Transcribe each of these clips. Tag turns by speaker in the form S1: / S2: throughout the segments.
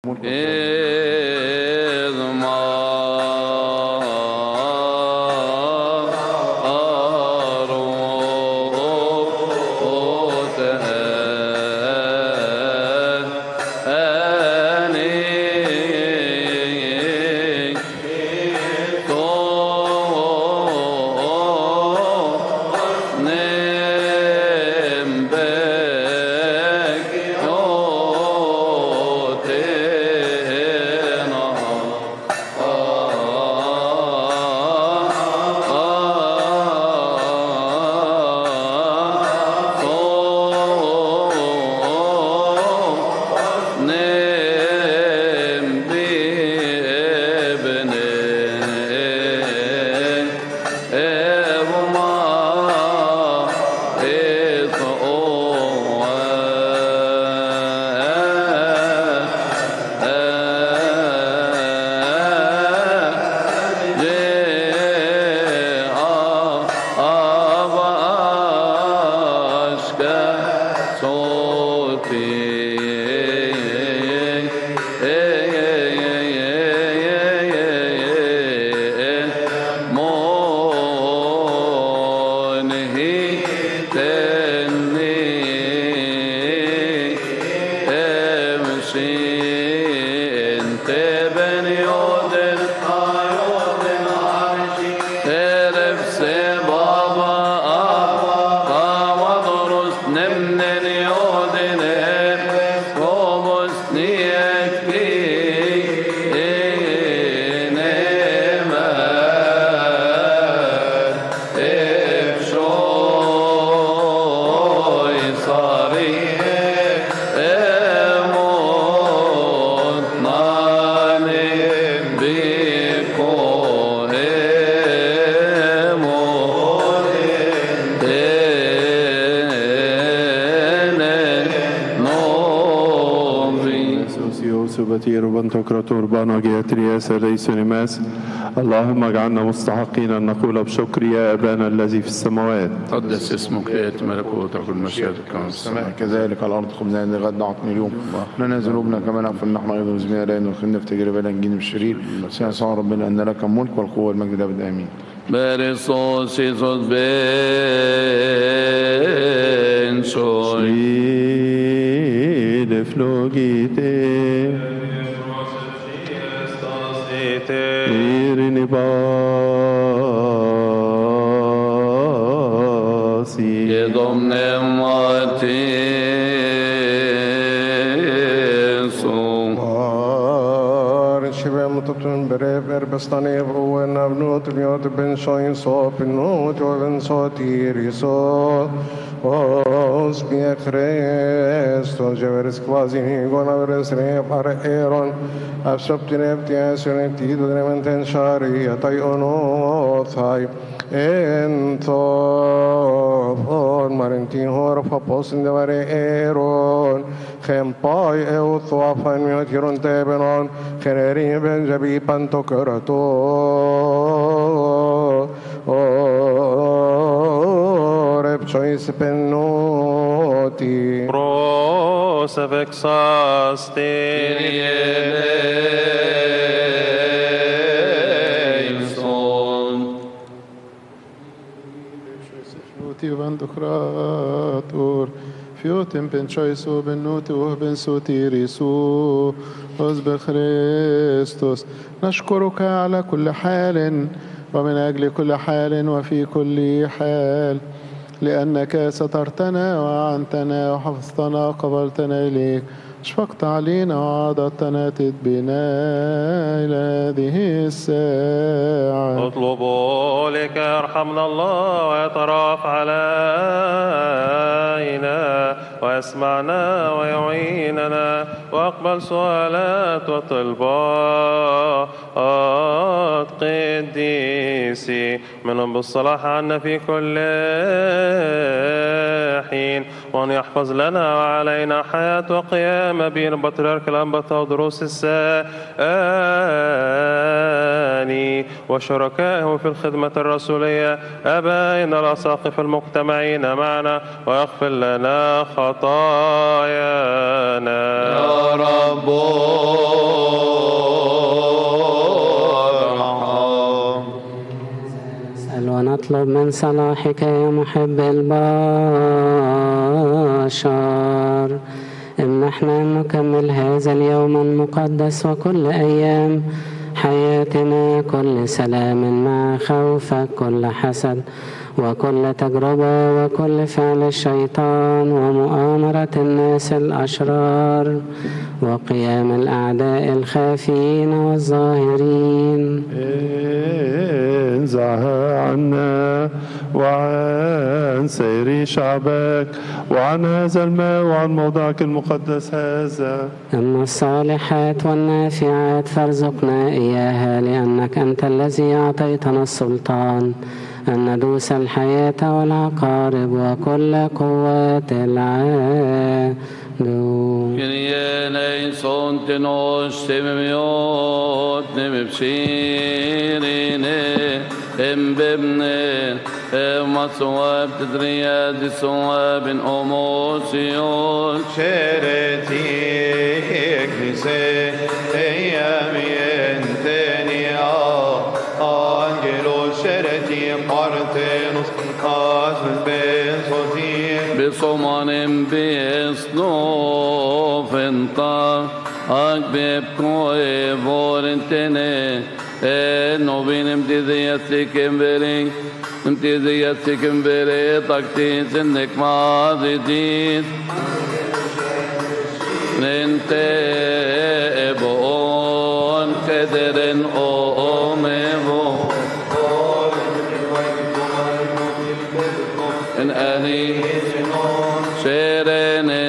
S1: اللهم اجعلنا مستحقين أن نقول بشكر يا أبانا الذي في السماوات.
S2: قدس اسمك، يأتي ملكوتك، مشيئتك كما في السماء
S3: كذلك على الأرض. خبزنا غد نعطنا اليوم، لنا ذنوبنا كما نغفر نحن أيضا مذنبين، لا ندخلنا في تجربة لا نجينا بالشرير، سيعصى ربنا أن لك الملك والقوة والمجد أبد آمين.
S2: Beresos Isos ben soy
S1: de flogite irini basi
S2: ye Domne mati
S4: Bestani vruven avnut mjot ben shoin so pinut oven so tiriso os mie Christos jeveres quasi gonaveres re pare eron absoptineptia sonetido drementen shari atai onothai ento on marentin hor faposin devare eron Khempai euthwafan miotiron tebenon Khererin ben jabi panto kerato Repchois penoti
S5: Pros vexasti
S2: eleison
S6: Tivandokratur Fiotim penchoisu benutu ben sutirisu أصبح خريستوس نشكرك على كل حال ومن أجل كل حال وفي كل حال لأنك سترتنا وأعنتنا وحفظتنا وقبلتنا إليك اشفقت علينا وعضدتنا تدبنا إلى هذه الساعة.
S5: اطلبوا لك يرحمنا الله ويترأف علينا ويسمعنا ويعيننا واقبل سؤالات وطلبات قديسي منهم بالصلاح عنا في كل حين وأن يحفظ لنا وعلينا حياة وقيام بين بطريرك الأنبا ودروس السائل الثاني وشركائه في الخدمة الرسولية آبائنا الأساقفة المجتمعين معنا واغفر لنا خطايانا
S2: يا رب
S7: نسأل ونطلب من صلاحك يا محب البشر امنحنا أن نكمل هذا اليوم المقدس وكل أيام حياتنا كل سلام مع خوفك، كل حسد وكل تجربة وكل فعل الشيطان ومؤامرة الناس الأشرار وقيام الأعداء الخافين والظاهرين.
S1: انزعها عنا وعن سير شعبك وعن هذا الماء وعن موضعك المقدس هذا.
S7: أما الصالحات والنافعات فارزقنا إياها، لأنك أنت الذي أعطيتنا السلطان أن ندوس الحياة والعقارب وكل قوات العدو.
S2: Kyrie eleison tenos tememiot nemepshirine embebne emaswab tedriyad swab omosion
S3: شرتي اكنسي ايامين تانية انجلو شرتي قارتينوس قاسم بين صوتي
S2: بصمانم بيصنوفنطا أكبب كوي فورنتيني نوبين امتدياتكم بري تكتيز انك ماضيدين ننتي ابون كدرن اوميفو ان اني شيريني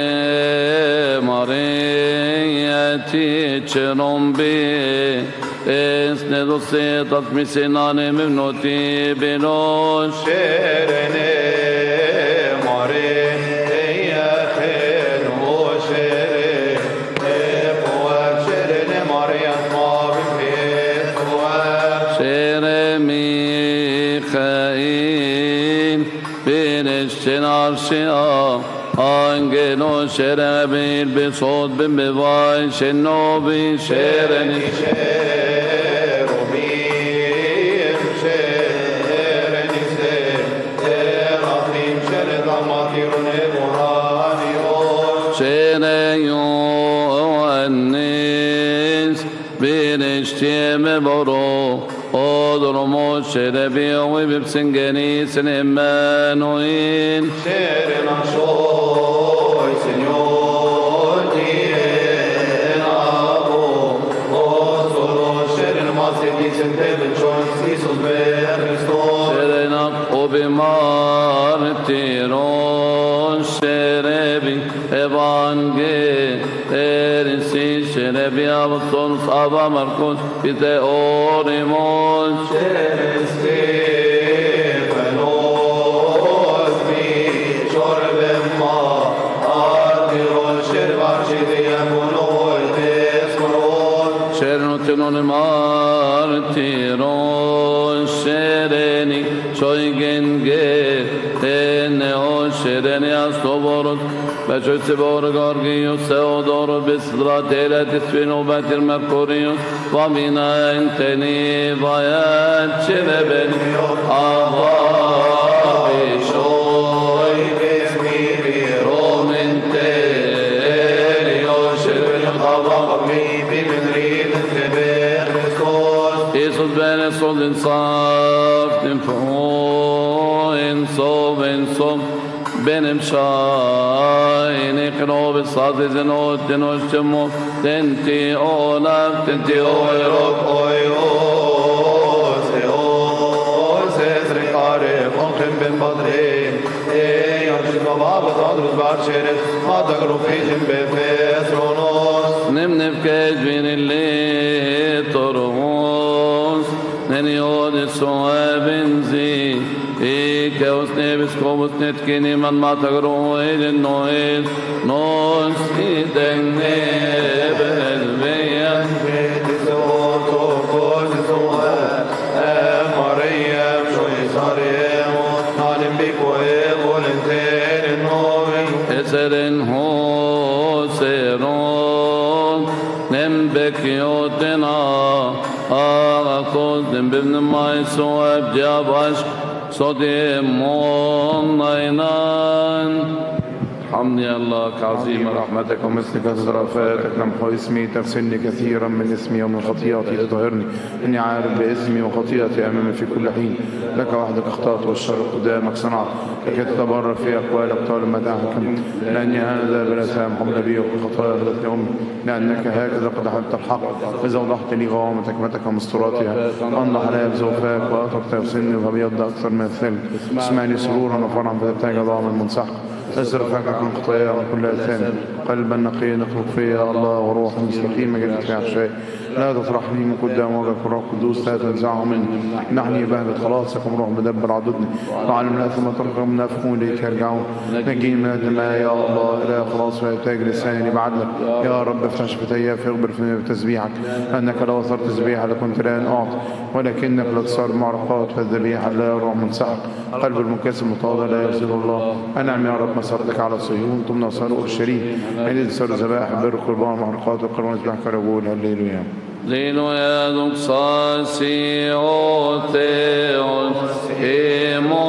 S2: مارياتي تشرمبي اسندو سيطات مسيناني مبنوتي بنوش
S3: شرني مارين يا خير وشري قوات شرني ماريا ما بفيت
S2: شيري ميخائيل بين الشنار شئا أنجنو شرابيل بصوت بمبواي شنوبي شيرني
S3: شيروبيم شيرني سيرافيم شردماتيرون بورانيون
S2: شيريو النيس بين اشتيم برو أضرمو شربي وبسنجني سنمانوين
S3: شيرنا شوي سنيور دينا أبو أوصلو شيرنا ماسيدي سنتبن شون سيسوس بخريستوس
S2: شرنا وبمارتيرون شربي إيفانجيليسي شربي أبطل صابا مركوز بتأوريمون
S3: ستيفانوس بي شرب ما آدرون شربار شديكونو التسمرون
S2: شرنو تنون مارتيرون شرني شويجنجي تنهو شرني أصطبرت بشو سبور غورغيوس سودور بسدرا تيلا تسفينو باتر مركوريوس ومنا انتني فايات شربني أغابي شوي
S3: باسمي
S2: رومن تيليو شربني
S3: طبقني بمن ريد بخريستوس
S2: يسوس بين صوت انصاف تنفعو انصوب benim şayni kınobi sazizino dinoştumu tenti olak tenti oyrok
S3: oyos eos ezrikare onkim ben badrin eyamşit bababet adruz barşeret madagrufijim befesronos
S2: nimnif kecvinilli torumuz neniodi soabenzi İke usnebis kovus netkini man matagru elin noel nos idenne belveyan
S3: Betis o tokos
S2: كيوتنا أقودم بابن مايس وابجاباش صديم مونينان حمدي الله كعظيم رحمتك
S3: ومثل كثرة رأفاتك لمحو اسمي تغسلني كثيرا من اسمي ومن خطيئتي تطهرني إني عارف باسمي وخطيئتي أمامي في كل حين لك وحدك اخطأت والشر قدامك صنعت لكي تتبرر في أقوالك طال ما حكمت لأني هذا بلا سامح نبي وفي خطايا غلطت أمي لأنك هكذا قد أحبت الحق إذا وضحت لي غوامة حكمتك ومستوراتها أنضح علي بزوفاك وأترك تغسلني وأبيض أكثر من الثلج اسمعني سرورا وفرحا فتبتهج ضامن المنسحق أزرق فاكك من خطايا ومن كل أثام قلبا نقيا نخلق فيها الله وروحا مستقيمة جلد فيها عشاء لا تطرحني من قدام وجهك الروح القدوس لا تنزعه مني نحني بهجة خلاصك وروح مدبر عضدني وعلم الأثم ترقى منافقون ليك يرجعون نجيني من الدماء يا الله إله خلاص ويتاج لساني بعدلك يا رب افتح شفتي فاغبر فيني بتسبيحك لأنك لو أثرت تسبيحة لكنت لا أعطي ولكنك لا تصار معرقات فالذبيحة لا يروح منسحق قلب المكاسب متواضع لا يرسل الله أنعم يا رب مسارتك على صهيون ثم نصر أورشليم عند صار ذبائح بر قربان محرقات وقربان ذبح كرجول هللويا
S2: Linoja duksasi oteos emo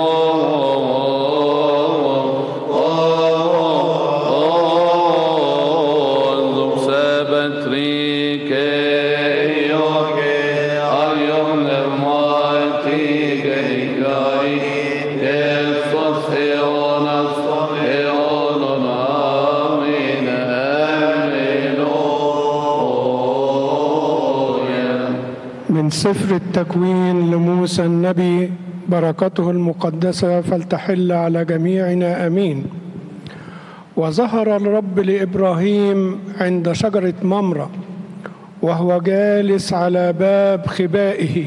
S2: duksabatrike yoge ayom lemati geigai elfos eonas eonona amina
S8: من سفر التكوين لموسى النبي بركته المقدسة فلتحل على جميعنا أمين. وظهر الرب لإبراهيم عند شجرة ممرة وهو جالس على باب خبائه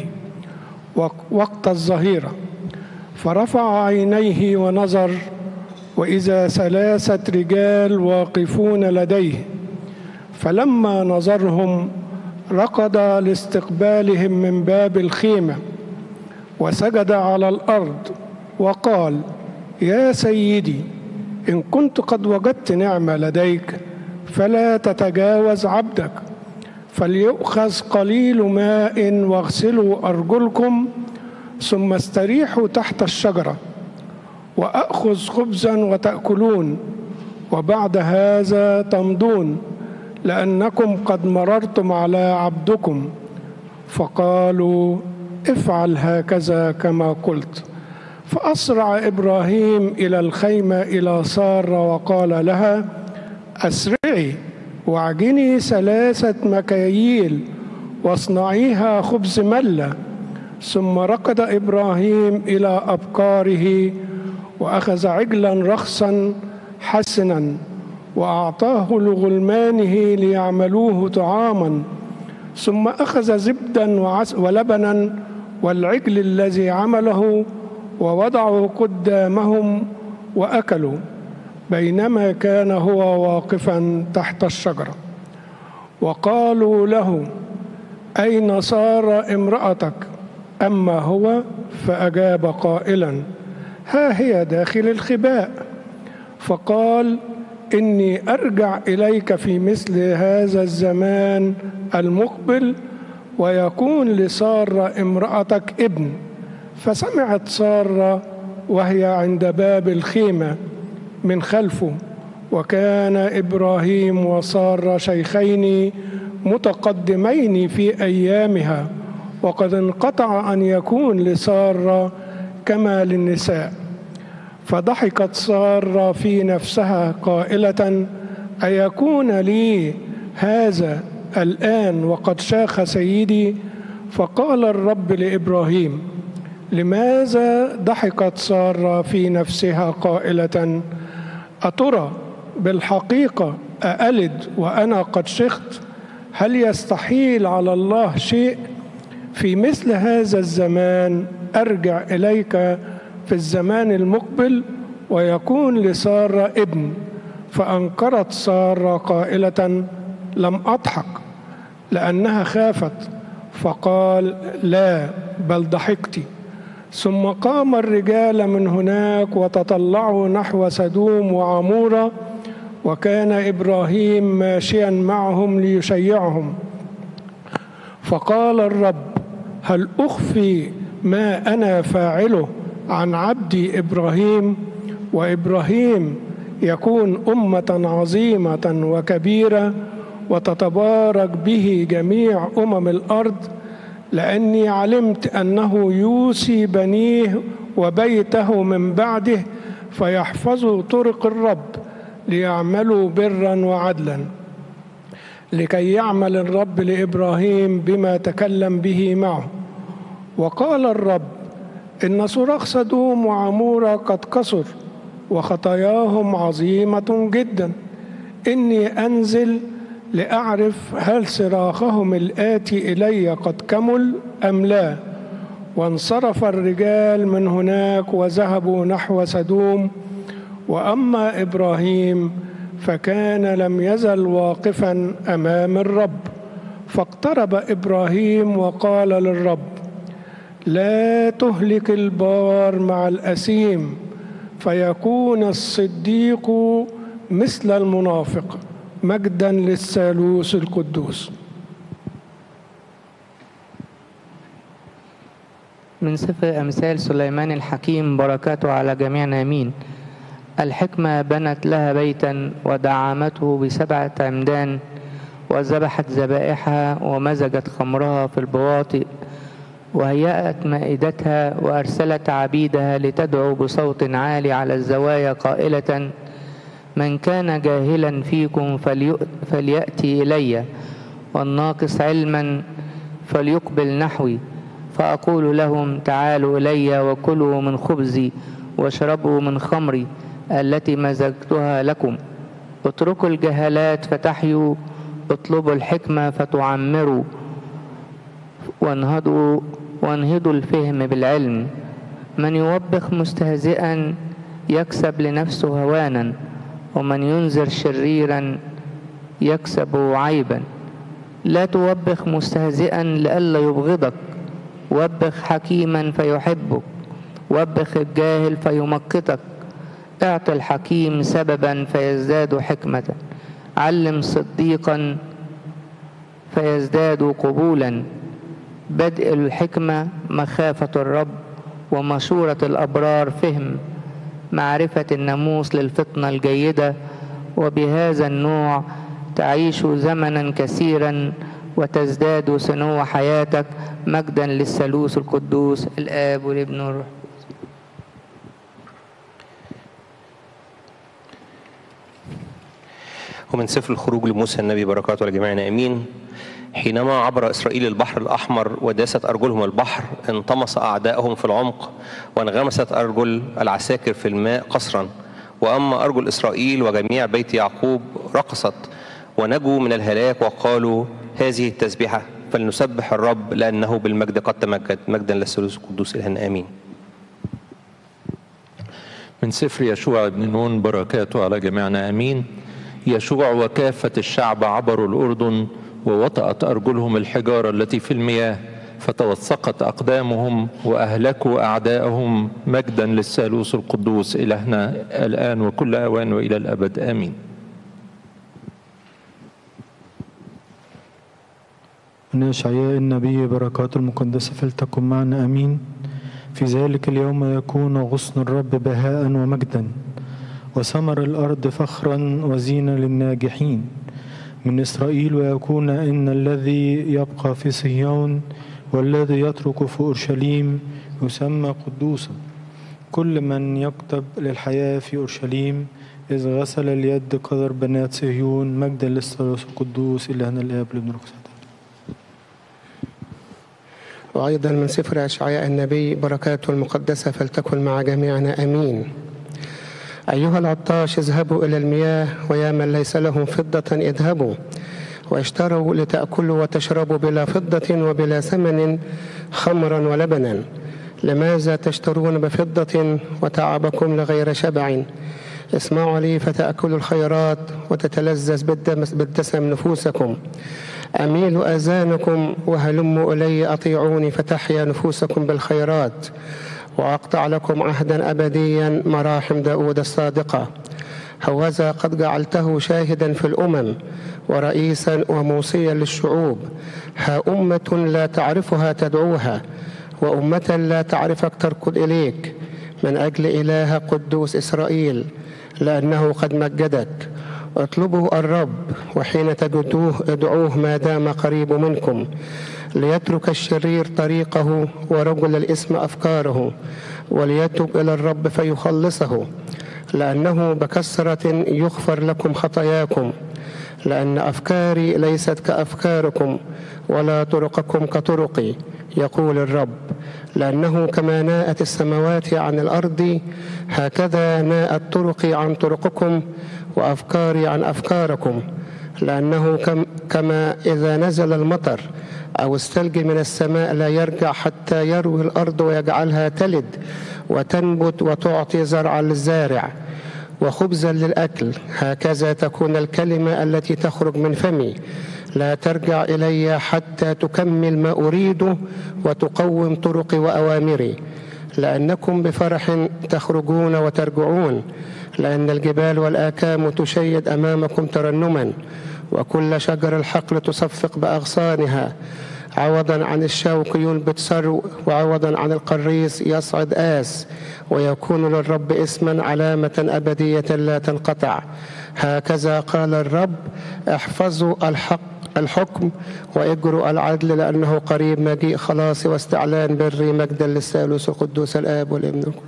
S8: وقت الظهيرة، فرفع عينيه ونظر وإذا 3 رجال واقفون لديه، فلما نظرهم ركض لاستقبالهم من باب الخيمة وسجد على الأرض وقال: يا سيدي، إن كنت قد وجدت نعمة لديك فلا تتجاوز عبدك، فليؤخذ قليل ماء واغسلوا أرجلكم ثم استريحوا تحت الشجرة، وأخذ خبزا وتأكلون، وبعد هذا تمضون، لأنكم قد مررتم على عبدكم. فقالوا: افعل هكذا كما قلت. فأسرع إبراهيم إلى الخيمة إلى سارة وقال لها: أسرعي واعجني 3 مكاييل واصنعيها خبز ملة. ثم ركض إبراهيم إلى أبكاره وأخذ عجلا رخصا حسنا وأعطاه لغلمانه ليعملوه طعاما، ثم أخذ زبدا ولبنا والعجل الذي عمله ووضعه قدامهم وأكلوا، بينما كان هو واقفا تحت الشجرة. وقالوا له: أين سارة امرأتك؟ أما هو فأجاب قائلا: ها هي داخل الخباء. فقال: إني أرجع إليك في مثل هذا الزمان المقبل ويكون لسارة امرأتك ابن. فسمعت سارة وهي عند باب الخيمة من خلفه، وكان إبراهيم وسارة شيخين متقدمين في أيامها، وقد انقطع أن يكون لسارة كما للنساء. فضحكت سارة في نفسها قائلة: أيكون لي هذا الآن وقد شاخ سيدي؟ فقال الرب لإبراهيم: لماذا ضحكت سارة في نفسها قائلة: أترى بالحقيقة أألد وأنا قد شخت؟ هل يستحيل على الله شيء؟ في مثل هذا الزمان أرجع إليك في الزمان المقبل ويكون لسارة ابن. فأنكرت سارة قائلة: لم أضحك، لأنها خافت. فقال: لا، بل ضحكت. ثم قام الرجال من هناك وتطلعوا نحو سدوم وعمورة، وكان إبراهيم ماشيا معهم ليشيعهم. فقال الرب: هل أخفي ما أنا فاعله عن عبدي إبراهيم؟ وإبراهيم يكون أمة عظيمة وكبيرة، وتتبارك به جميع أمم الأرض، لأني علمت أنه يوصي بنيه وبيته من بعده فيحفظوا طرق الرب ليعملوا برا وعدلا، لكي يعمل الرب لإبراهيم بما تكلم به معه. وقال الرب: إن صراخ سدوم وعمورة قد كثر، وخطاياهم عظيمة جدا. إني أنزل لأعرف هل صراخهم الآتي إلي قد كمل أم لا. وانصرف الرجال من هناك وذهبوا نحو سدوم. وأما إبراهيم فكان لم يزل واقفا أمام الرب. فاقترب إبراهيم وقال للرب: لا تهلك البار مع الأثيم، فيكون الصديق مثل المنافق. مجدا للثالوث القدوس.
S9: من سفر أمثال سليمان الحكيم، بركاته على جميعنا آمين. الحكمة بنت لها بيتا ودعمته ب7 عمدان، وذبحت ذبائحها ومزجت خمرها في البواطئ، وهيأت مائدتها وأرسلت عبيدها لتدعو بصوت عالي على الزوايا قائلة: من كان جاهلا فيكم فليأتي إلي، والناقص علما فليقبل نحوي. فأقول لهم: تعالوا إلي وكلوا من خبزي واشربوا من خمري التي مزجتها لكم. اتركوا الجهالات فتحيوا، اطلبوا الحكمة فتعمروا، وانهضوا الفهم بالعلم. من يوبخ مستهزئا يكسب لنفسه هوانا، ومن ينذر شريرا يكسب عيبا. لا توبخ مستهزئا لئلا يبغضك، وبخ حكيما فيحبك، وبخ الجاهل فيمقتك. اعط الحكيم سببا فيزداد حكمة، علم صديقا فيزداد قبولا. بدء الحكمة مخافة الرب، ومشورة الأبرار فهم. معرفة الناموس للفطنة الجيدة، وبهذا النوع تعيش زمنا كثيرا وتزداد سنو حياتك. مجدا للثالوث القدوس، الآب والابن والروح.
S10: ومن سفر الخروج لموسى النبي، بركاته على جميعنا آمين. حينما عبر إسرائيل البحر الأحمر وداست أرجلهم البحر، انطمس أعدائهم في العمق، وانغمست أرجل العساكر في الماء قصرا. وأما أرجل إسرائيل وجميع بيت يعقوب رقصت ونجوا من الهلاك، وقالوا: هذه التسبيحة، فلنسبح الرب لأنه بالمجد قد تمجد. مجدا للثالوث القدوس إلهنا آمين.
S1: من سفر يشوع بن نون، بركاته على جميعنا آمين. يشوع وكافة الشعب عبروا الأردن، ووطأت أرجلهم الحجارة التي في المياه، فتوثقت أقدامهم وأهلكوا أعداءهم. مجدا للثالوث القدوس إلهنا الآن وكل أوان وإلى الأبد آمين.
S11: من أشعياء النبي، بركات المقدسة فلتكن معنا آمين. في ذلك اليوم يكون غصن الرب بهاء ومجدا، وثمر الأرض فخرا وزينة للناجحين من إسرائيل. ويكون إن الذي يبقى في صهيون والذي يترك في أورشليم يسمى قدوسا. كل من يكتب للحياة في أورشليم، إذ غسل اليد قدر بنات صهيون. مجدا للثالوث القدوس إلهنا الآب والابن والروح القدس.
S12: وأيضا من سفر أشعياء النبي، بركاته المقدسة فلتكن مع جميعنا آمين. أيها العطاش اذهبوا إلى المياه، ويا من ليس لهم فضة اذهبوا واشتروا لتأكلوا وتشربوا بلا فضة وبلا ثمن خمرا ولبنا. لماذا تشترون بفضة وتعبكم لغير شبع؟ اسمعوا لي فتأكلوا الخيرات وتتلذذ بالدسم نفوسكم. أميلوا آذانكم وهلموا إلي أطيعوني، فتحيا نفوسكم بالخيرات. وأقطع لكم عهدا أبديا، مراحم داود الصادقة. هوذا قد جعلته شاهدا في الأمم ورئيسا وموصيا للشعوب. ها أمة لا تعرفها تدعوها، وأمة لا تعرفك تركض إليك، من أجل إله قدوس إسرائيل، لأنه قد مجدك. اطلبوا الرب، وحين تجدوه ادعوه ما دام قريب منكم. ليترك الشرير طريقه ورجل الإثم أفكاره، وليتب إلى الرب فيخلصه، لأنه بكثرة يغفر لكم خطاياكم. لأن أفكاري ليست كأفكاركم، ولا طرقكم كطرقي، يقول الرب. لأنه كما ناءت السماوات عن الأرض، هكذا ناءت طرقي عن طرقكم، وأفكاري عن أفكاركم. لأنه كما إذا نزل المطر أو الثلج من السماء لا يرجع حتى يروي الأرض ويجعلها تلد وتنبت وتعطي زرعا للزارع وخبزا للأكل، هكذا تكون الكلمة التي تخرج من فمي، لا ترجع إلي حتى تكمل ما أريده وتقوم طرقي وأوامري. لأنكم بفرح تخرجون وترجعون، لأن الجبال والآكام تشيد أمامكم ترنما، وكل شجر الحقل تصفق بأغصانها. عوضا عن الشوك ينبت سرو، وعوضا عن القريص يصعد آس، ويكون للرب اسما علامة أبدية لا تنقطع. هكذا قال الرب: احفظوا الحكم واجروا العدل، لأنه قريب مجيء خلاصي واستعلان بري، مجدا للثالوث القدوس الآب والابن والروح.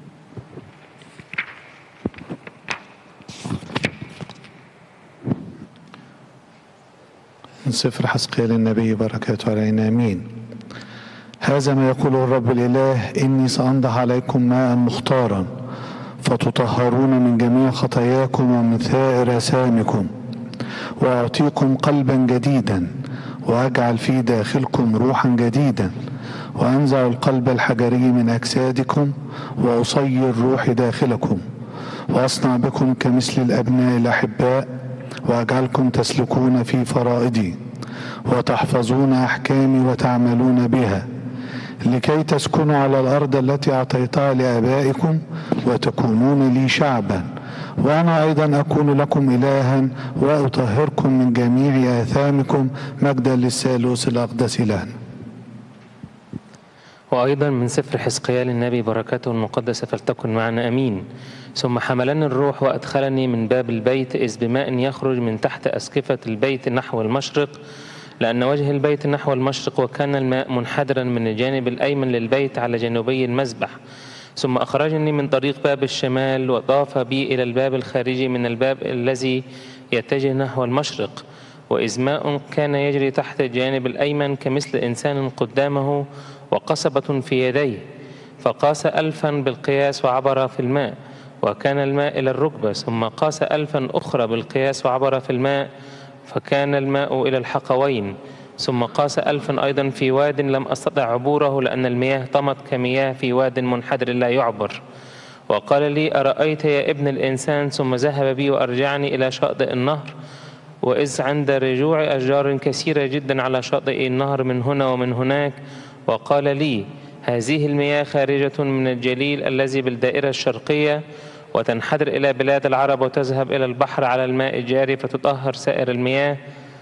S6: من سفر حزقيال النبي بركاته علينا آمين. هذا ما يقول الرب الإله: إني سأنضح عليكم ماء مختارا فتطهرون من جميع خطاياكم ومن ثائر آثامكم، وأعطيكم قلبا جديدا، وأجعل في داخلكم روحا جديدا، وأنزع القلب الحجري من أجسادكم، وأصير روحي داخلكم، وأصنع بكم كمثل الأبناء الأحباء، وأجعلكم تسلكون في فرائضي، وتحفظون أحكامي وتعملون بها، لكي تسكنوا على الأرض التي أعطيتها لآبائكم، وتكونون لي شعبا، وأنا أيضا أكون لكم إلها، وأطهركم من جميع آثامكم، مجدا للثالوث الأقدس لنا.
S1: وأيضا من سفر حزقيال النبي بركاته المقدسة فلتكن معنا أمين. ثم حملني الروح وأدخلني من باب البيت، إذ بماء يخرج من تحت أسقفة البيت نحو المشرق، لأن وجه البيت نحو المشرق، وكان الماء منحدرا من الجانب الأيمن للبيت على جانبي المذبح. ثم أخرجني من طريق باب الشمال، وطاف بي إلى الباب الخارجي من الباب الذي يتجه نحو المشرق، وإذ ماء كان يجري تحت الجانب الأيمن كمثل إنسان قدامه وقصبة في يديه، فقاس 1000 بالقياس وعبر في الماء، وكان الماء إلى الركبة. ثم قاس 1000 أخرى بالقياس وعبر في الماء، فكان الماء إلى الحقوين. ثم قاس 1000 أيضا في واد لم أستطع عبوره، لأن المياه طمت كمياه في واد منحدر لا يعبر. وقال لي: أرأيت يا ابن الإنسان؟ ثم ذهب بي وأرجعني إلى شاطئ النهر، وإذ عند رجوع أشجار كثيرة جدا على شاطئ النهر من هنا ومن هناك. وقال لي: هذه المياه خارجة من الجليل الذي بالدائرة الشرقية، وتنحدر إلى بلاد العرب، وتذهب إلى البحر على الماء الجاري، فتطهر سائر المياه،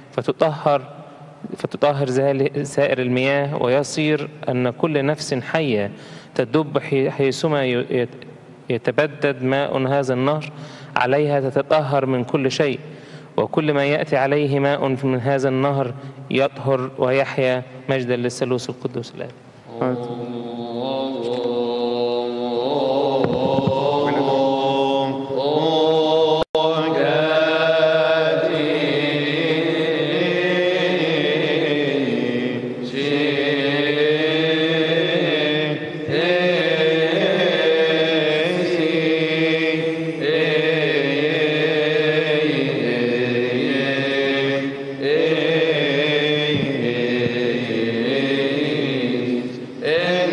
S1: فتطهر سائر المياه، ويصير أن كل نفس حية تدب حيثما يتبدد ماء هذا النهر عليها تتطهر من كل شيء، وكل ما يأتي عليه ماء من هذا النهر يطهر ويحيا، مجدا للثالوث القدوس الآب.
S13: Amen.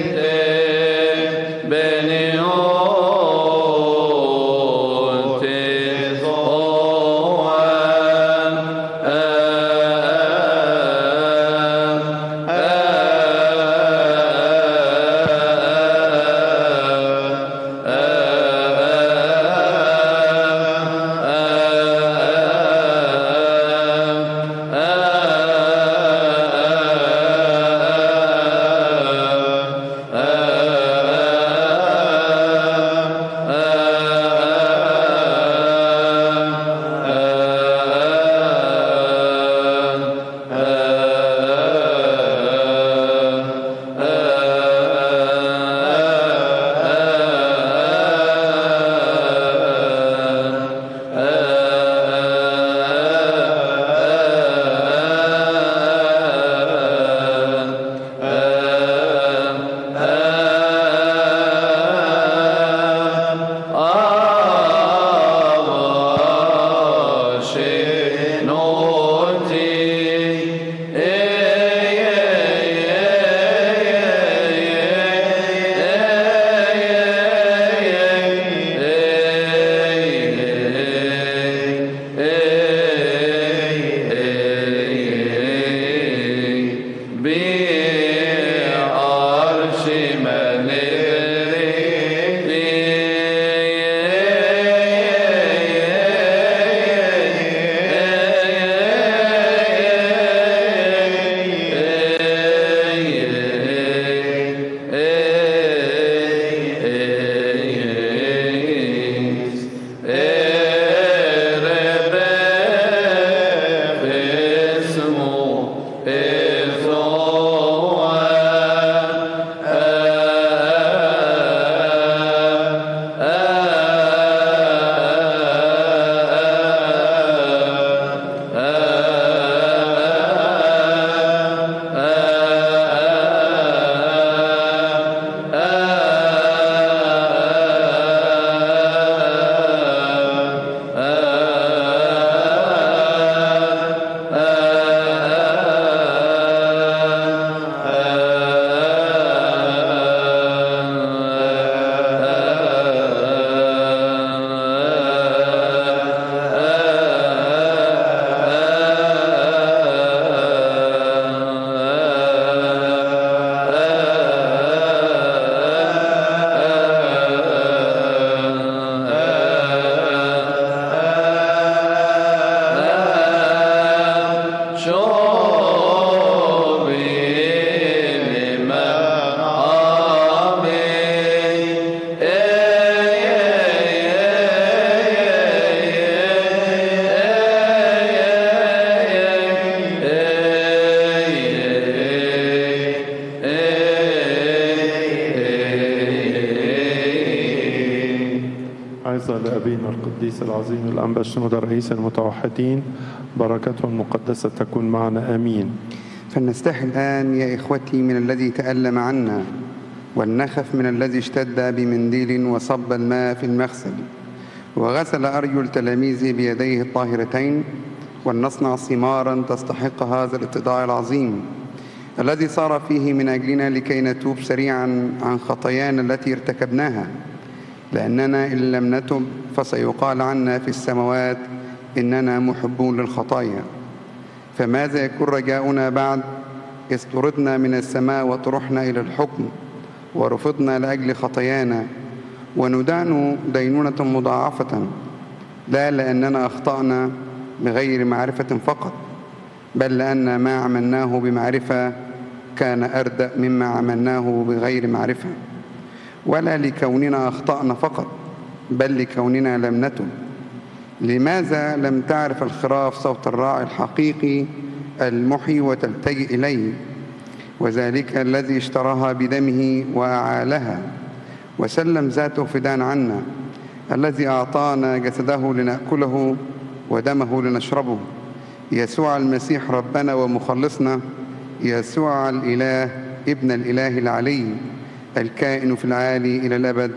S13: لأبينا القديس العظيم الأنبا شنودة رئيس المتوحدين، بركته المقدسة تكون معنا آمين.
S14: فلنستحي الآن يا إخوتي من الذي تألم عنا، ولنخف من الذي اشتد بمنديل وصب الماء في المغسل وغسل أرجل تلاميذه بيديه الطاهرتين، ولنصنع ثمارا تستحق هذا الاتضاع العظيم الذي صار فيه من أجلنا، لكي نتوب سريعا عن خطايانا التي ارتكبناها، لأننا إن لم نتب فسيقال عنا في السماوات إننا محبون للخطايا. فماذا يكون رجاؤنا بعد إذ طردنا من السماء وطرحنا إلى الحكم ورفضنا لأجل خطايانا، وندان دينونة مضاعفة، لا لأننا أخطأنا بغير معرفة فقط، بل لأن ما عملناه بمعرفة كان أردأ مما عملناه بغير معرفة، ولا لكوننا أخطأنا فقط، بل لكوننا لم نتب. لماذا لم تعرف الخراف صوت الراعي الحقيقي المحيي وتلتجئ إليه، وذلك الذي اشتراها بدمه وأعالها وسلم ذاته فداء عنا، الذي أعطانا جسده لنأكله ودمه لنشربه، يسوع المسيح ربنا ومخلصنا، يسوع الإله ابن الإله العلي الكائن في العالي إلى الأبد.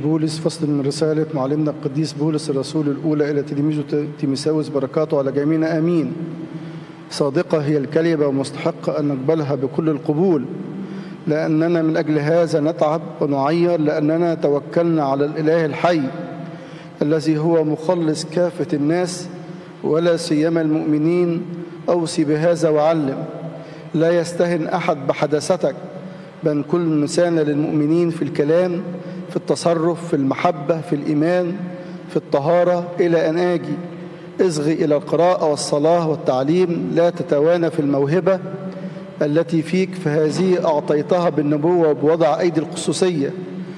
S15: بولس. فصل من رسالة معلمنا القديس بولس الرسول الأولى إلى تلميذه تيموثاوس، بركاته على جميعنا آمين. صادقة هي الكلمة ومستحقة أن نقبلها بكل القبول، لأننا من أجل هذا نتعب ونعير، لأننا توكلنا على الإله الحي الذي هو مخلص كافة الناس ولا سيما المؤمنين. أوصي بهذا وعلم، لا يستهن أحد بحدثتك، بل كل مسانة للمؤمنين في الكلام، في التصرف، في المحبة، في الإيمان، في الطهارة، إلى أن آجي. اصغي إلى القراءة والصلاة والتعليم، لا تتوانى في الموهبة التي فيك، فهذه أعطيتها بالنبوة وبوضع أيدي القصوصية.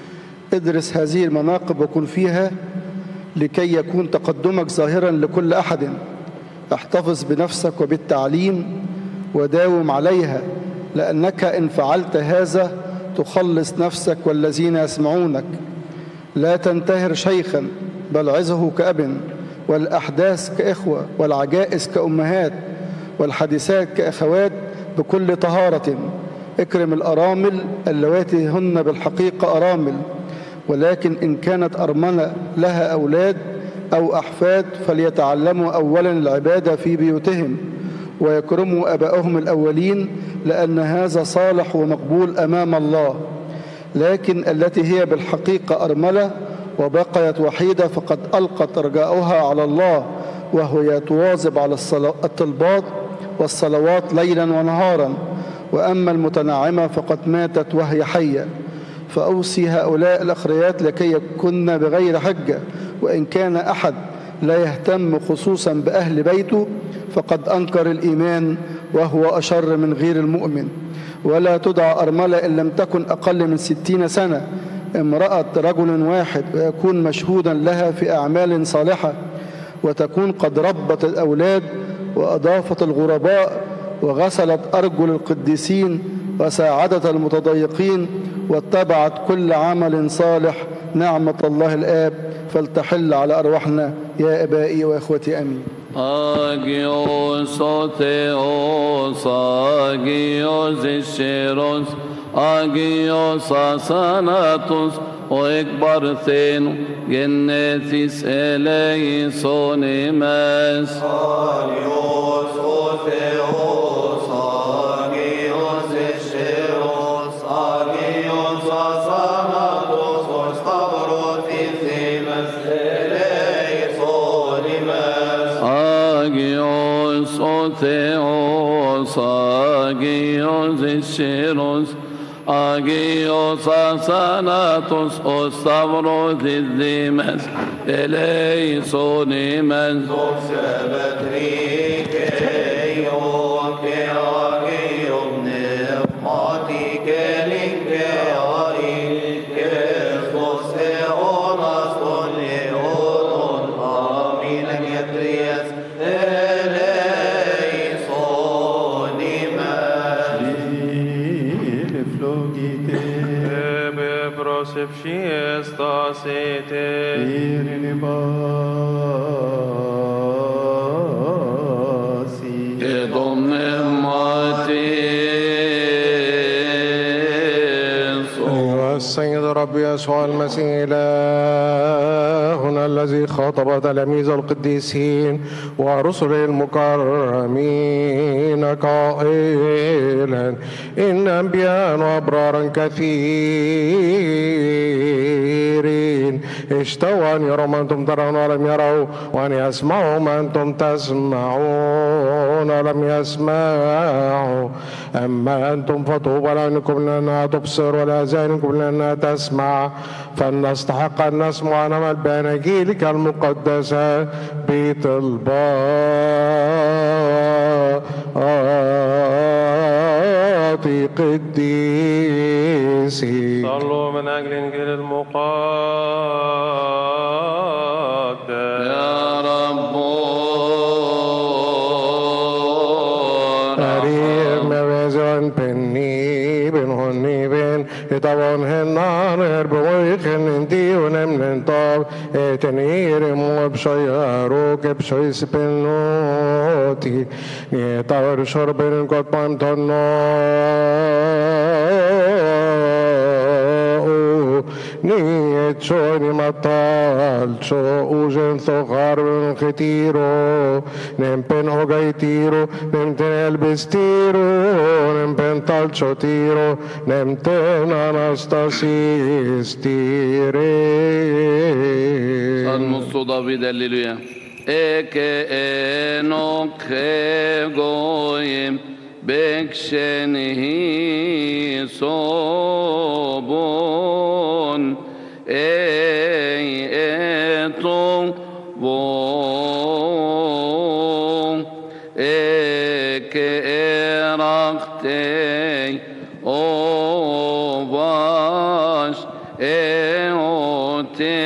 S15: ادرس هذه المناقب وكن فيها لكي يكون تقدمك ظاهرا لكل أحد. احتفظ بنفسك وبالتعليم وداوم عليها، لأنك إن فعلت هذا تخلص نفسك والذين يسمعونك. لا تنتهر شيخا، بل عظه كأب، والأحداث كإخوة، والعجائز كأمهات، والحديثات كأخوات بكل طهارة. اكرم الأرامل اللواتي هن بالحقيقة أرامل، ولكن إن كانت أرملة لها أولاد أو أحفاد فليتعلموا أولا العبادة في بيوتهم، ويكرموا أبائهم الأولين، لأن هذا صالح ومقبول أمام الله. لكن التي هي بالحقيقة أرملة وبقيت وحيدة فقد ألقت رجاؤها على الله، وهو تواظب على الطلبات والصلوات ليلا ونهارا. وأما المتنعمة فقد ماتت وهي حية. فأوصي هؤلاء الأخريات لكي يكن بغير حجة، وإن كان أحد لا يهتم خصوصا بأهل بيته فقد أنكر الإيمان وهو أشر من غير المؤمن. ولا تدعى أرملة إن لم تكن أقل من 60 سنة، امرأة رجل واحد، ويكون مشهودا لها في أعمال صالحة، وتكون قد ربت الأولاد وأضافت الغرباء، وغسلت أرجل القديسين، وساعدت المتضيقين، واتبعت كل عمل صالح. نعمة الله الآب فلتحل على أرواحنا يا أبائي وإخوتي آمين.
S16: Agios o Theos, Agios Isheros, Agios Asanatos, o Ekbarthenu, Genesis eleison imes. Agios o Theos, Agios Isheros, Agios Asanatos, o Stavrotis imes eleison imes. Agios o Theos, Agios Isheros, Agios Asanatos, o Stavros Izimes, eleison imes.
S4: السيد رب يسوع المسيح إلهنا الذي خاطب تلاميذ القديسين ورسله المكرمين قائلا: إن أنبياء وأبرارا كثيرين اشتووا أن يروا ما أنتم ترون ولم يروا، وأن يسمعوا ما أنتم تسمعون ولم يسمعوا. أما أنتم فطوبى لأنكم لأنها تبصر ولآذانكم لأنها تسمع، فلنستحق أن نسمع ونعمل بأناجيلك المقدسة بطلبات قديسي.
S5: صلوا من أجل إنجيل المقدس.
S16: يا رب
S4: Itavan hennan erboiken tionen tav etenir mob shayaro kep shoispenoti ni tavar shorben kot pam tonno ni cho ni matal cho ujen so garben getiro nem pen hogaitiro nem tenel bestiro nem pen tal chotiro nem ten anastasis tire.
S16: Salmo David, alleluia. Eke enok goyim bekshenihi sobon eto von eke erachtei ovash eote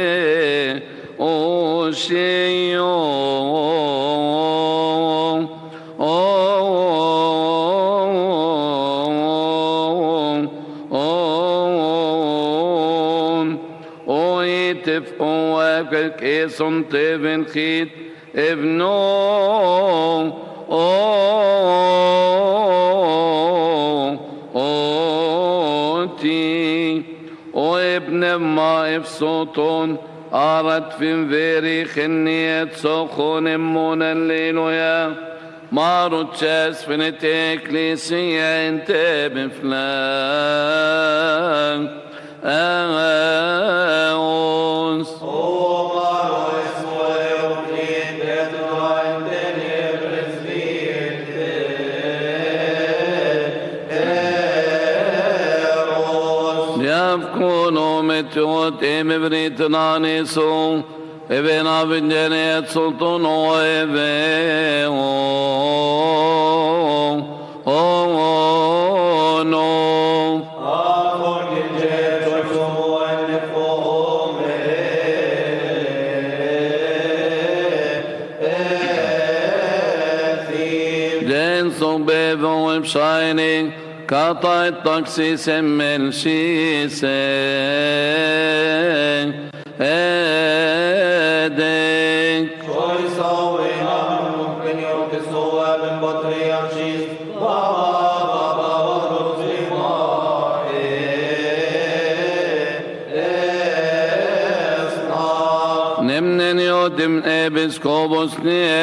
S16: osheyo Som teven khit evno ti o ibn ma ifsoton arat fin veri khniet sokhon monan leloya marut chas fin ecclesia inte beflan aons Tot emevrit naneso even avinjanet sultan eve no den so bevon shining قطع التقسيس من شيسين هادين شوي صوينا من ممكن يوك الصوى من بطريرشيس بابا نمنن يودم ابسكوبوس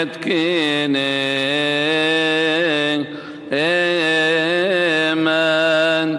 S16: نيتكينين Amen.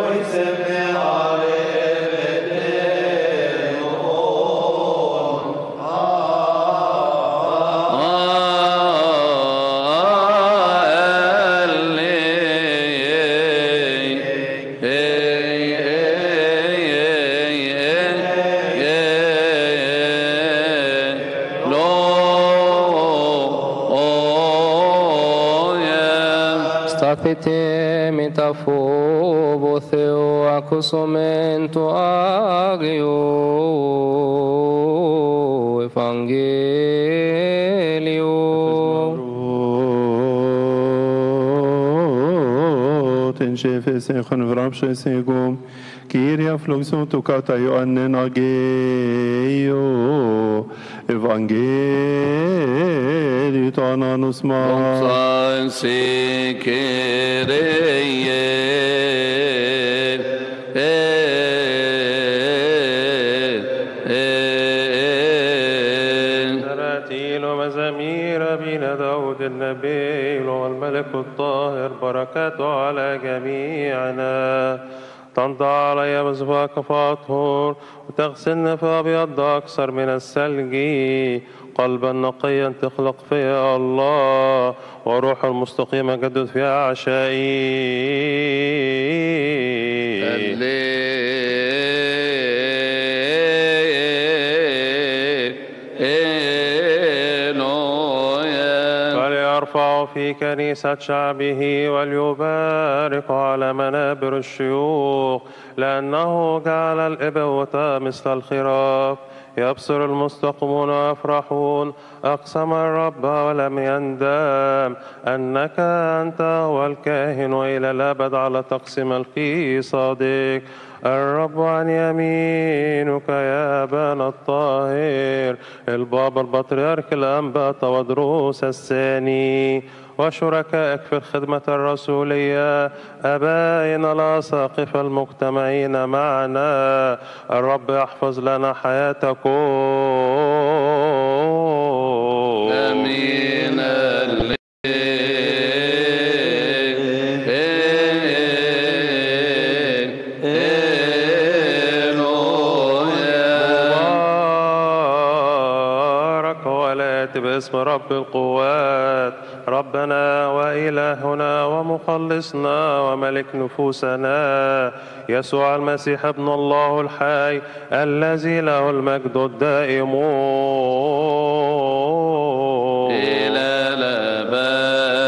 S16: Metafobo theo acusomento agio evangelio
S13: tenjefe se khon vrapshe se gom kiria fluxon to kata yo annen agio evangelio tananus ma
S16: si kereye
S5: تراتيل ومزامير بين داود النبي والملك الطاهر بركاته على جميعنا تنضع علي مصباحك فاطهر وتغسلنا فأبيض أكثر من الثلج قلبا نقيا تخلق فيا الله وروح المستقيم جدد في أعشائي فليرفع في كنيسة شعبه وليبارك على منابر الشيوخ لأنه جعل الإبوة مثل الخراف يبصر المستقيمون ويفرحون أقسم الرب ولم يندم أنك أنت هو الكاهن إلى الأبد على تقسيم القي صادق الرب عن يمينك يا أبانا الطاهر البابا البطريرك الأنبا تودروس الثاني وشركائك في الخدمة الرسولية أبائنا الأساقفة المجتمعين معنا. الرب يحفظ لنا حياتكم.
S16: آمين.
S5: باسم رب القوات ربنا وإلهنا ومخلصنا وملك نفوسنا يسوع المسيح ابن الله الحي الذي له المجد الدائم
S16: إلى الأبد.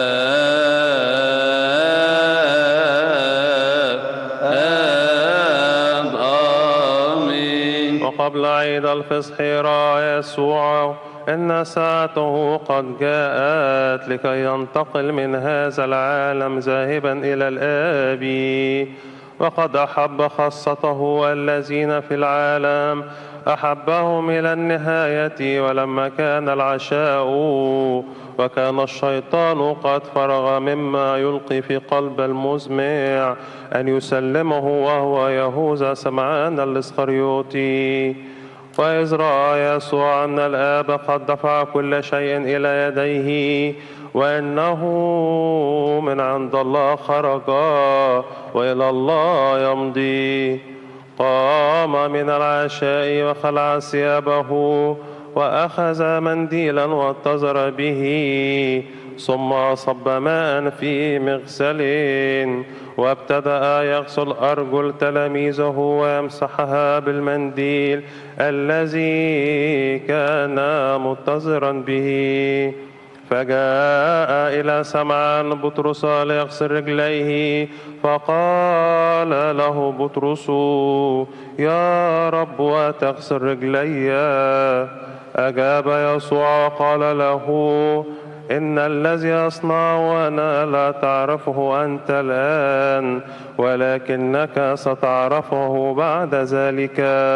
S16: آمين.
S5: وقبل عيد الفصح راى يسوع إن ساعته قد جاءت لكي ينتقل من هذا العالم ذاهبا إلى الآب، وقد أحب خاصته الذين في العالم أحبهم إلى النهاية. ولما كان العشاء وكان الشيطان قد فرغ مما يلقي في قلب المزمع أن يسلمه وهو يهوذا سمعان الإسخريوطي، وإذ رأى يسوع أن الآب قد دفع كل شيء إلى يديه وإنه من عند الله خرج وإلى الله يمضي، قام من العشاء وخلع ثيابه وأخذ منديلا واتزر به، ثم صب ماء في مغسل وابتدأ يغسل أرجل تلاميذه ويمسحها بالمنديل الذي كان متزرا به. فجاء إلى سمعان بطرس ليغسل رجليه، فقال له بطرس: يا رب أتغسل رجلي؟ أجاب يسوع وقال له: إن الذي أصنعه أنا لا تعرفه أنت الآن، ولكنك ستعرفه بعد ذلك.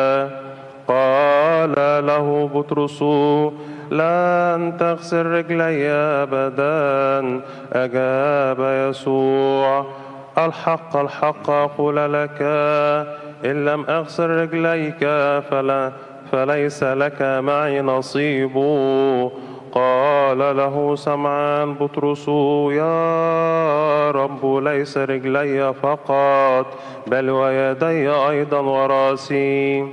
S5: قال له بطرس: لن تغسل رجلي أبدا. أجاب يسوع: الحق الحق أقول لك، إن لم أغسل رجليك فليس لك معي نصيب. قال له سمعان بطرس: يا رب ليس رجلي فقط بل ويدي أيضا وراسي.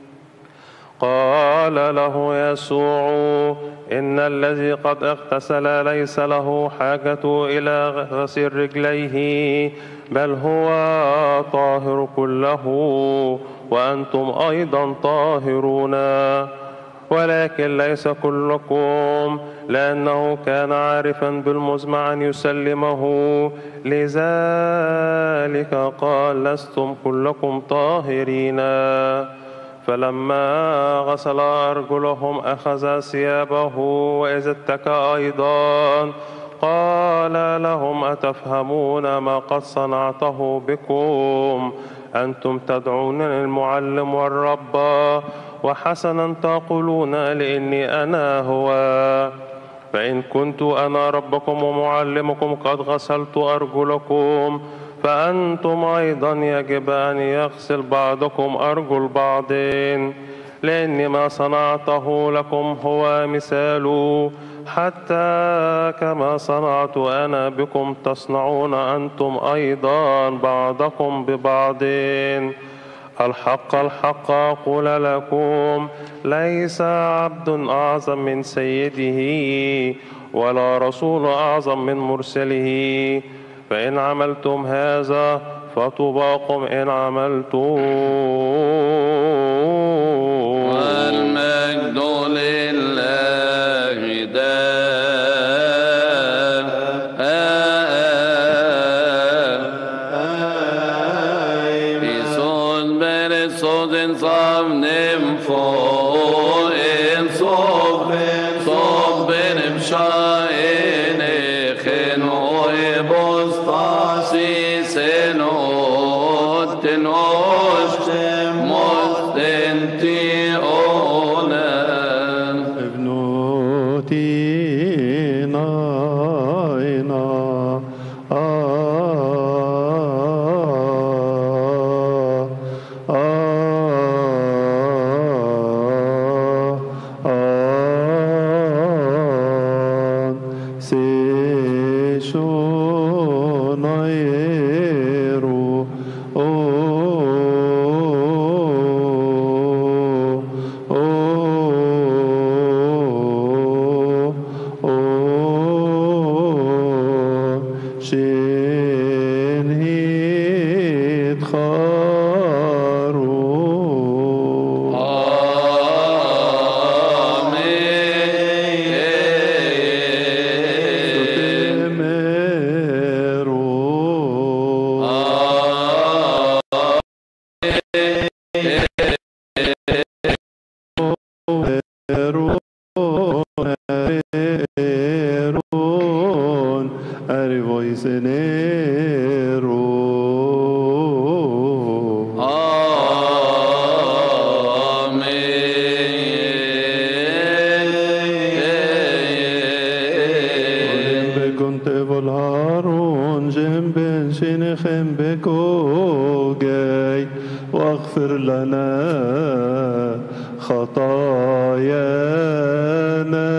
S5: قال له يسوع: إن الذي قد اغتسل ليس له حاجة إلى غسيل رجليه، بل هو طاهر كله، وأنتم أيضا طاهرون، ولكن ليس كلكم، لأنه كان عارفا بالمزمع أن يسلمه، لذلك قال: لستم كلكم طاهرين. فلما غسل أرجلهم أخذ ثيابه، وإذا اتكى أيضا قال لهم: أتفهمون ما قد صنعته بكم؟ أنتم تدعونني المعلم والرب، وحسنا تقولون لإني أنا هو. فإن كنت أنا ربكم ومعلمكم قد غسلت أرجلكم، فأنتم أيضا يجب أن يغسل بعضكم أرجل بعض، لأن ما صنعته لكم هو مثال، حتى كما صنعت أنا بكم تصنعون أنتم أيضا بعضكم ببعض. الحق الحق أقول لكم، ليس عبد أعظم من سيده، ولا رسول أعظم من مرسله. فإن عملتم هذا فطوباكم إن عملتم.
S16: والمجد لله
S17: Tenor
S13: واغفر لنا خطايانا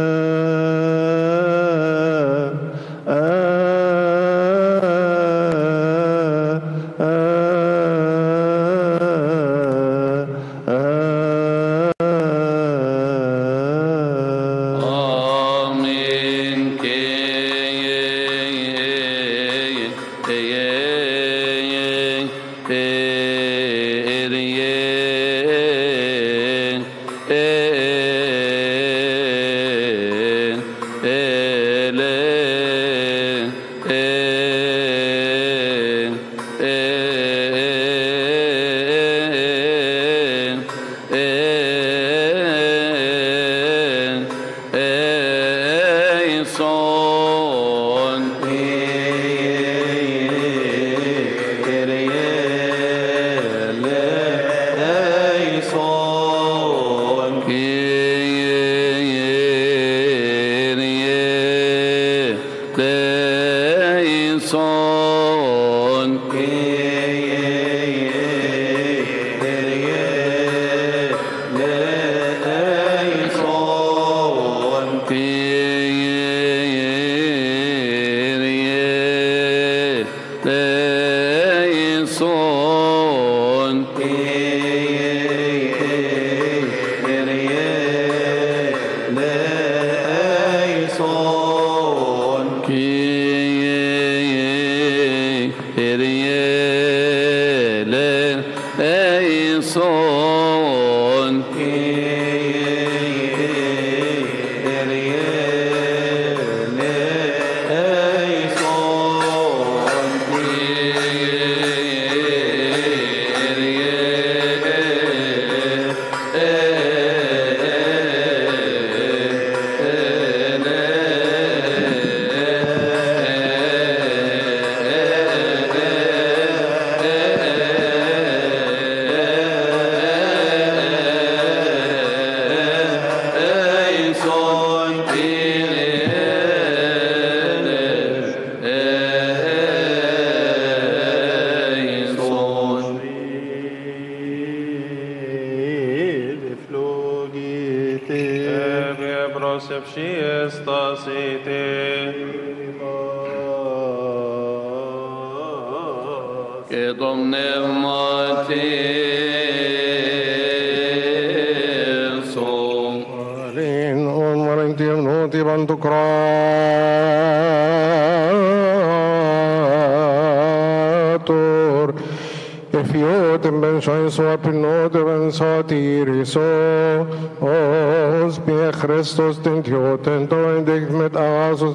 S4: Christus den Tjoten und dich mit Asus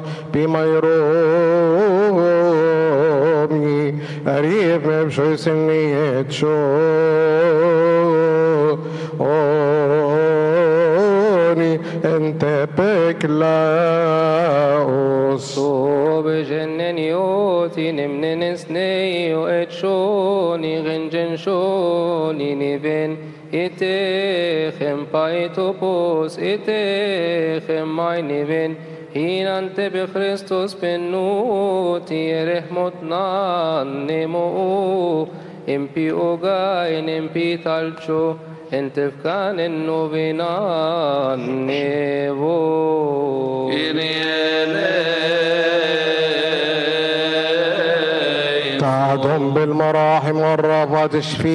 S4: Bimairomi Arif Mebshusin Nietcho Oni Ente Peklaos
S9: بجنن يوتي نمن نسني واتشوني غنجن شوني نبن إتخم بايتوبوس إتخم ماي نبن هين أنت بخريستوس بنوتي رحمتنا نمو إمبي أوغاين إمبي تالشو انت فكان النوبينا نيفو
S4: تعدهم بالمراحم والرافات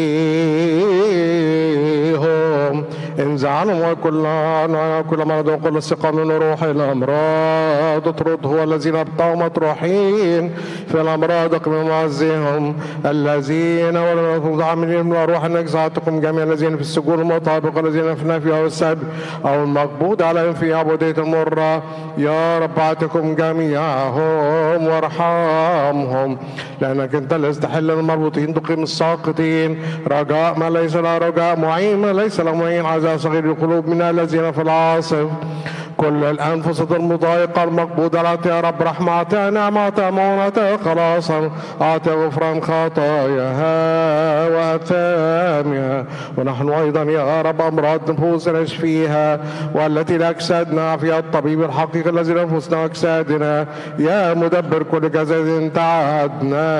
S4: تشفيهم انزعنهم وكل مرض وكل سقم من روح الامراض اطرد هو الذين ابطأوا مطروحين في الامراض اقم معزهم الذين ولم عاملين من الروح النجزاتكم جميع الذين في السجون المطابق الذين في النفي او السبي او المقبوض عليهم في عبودية المرة يا رب اعتكم جميعهم وارحمهم لانك انت اللي استحل المربوطين تقيم الساقطين رجاء ما ليس له رجاء معين ما ليس له معين عذاب إلى صغير القلوب من الذين في العاصف. كل الأنفس المضايقة المقبوضة أعطيها رب رحمة، أعطيها نعمة، أعطيها معونة، أعطيها خلاصا، أعطيها غفران خطاياها وأثامها. ونحن أيضا يا رب أمراض نفوسنا اشفيها، والتي لأجسادنا عافية الطبيب الحقيقي الذي لأنفسنا وأجسادنا. يا مدبر كل جسد تعهدنا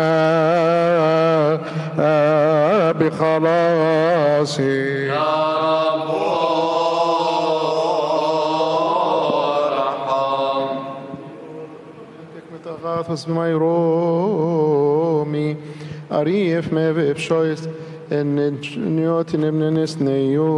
S4: بخلاصه
S16: يا رب
S17: Gathos b'mayromi arif me v'bshois en nyotin ebnenes neyu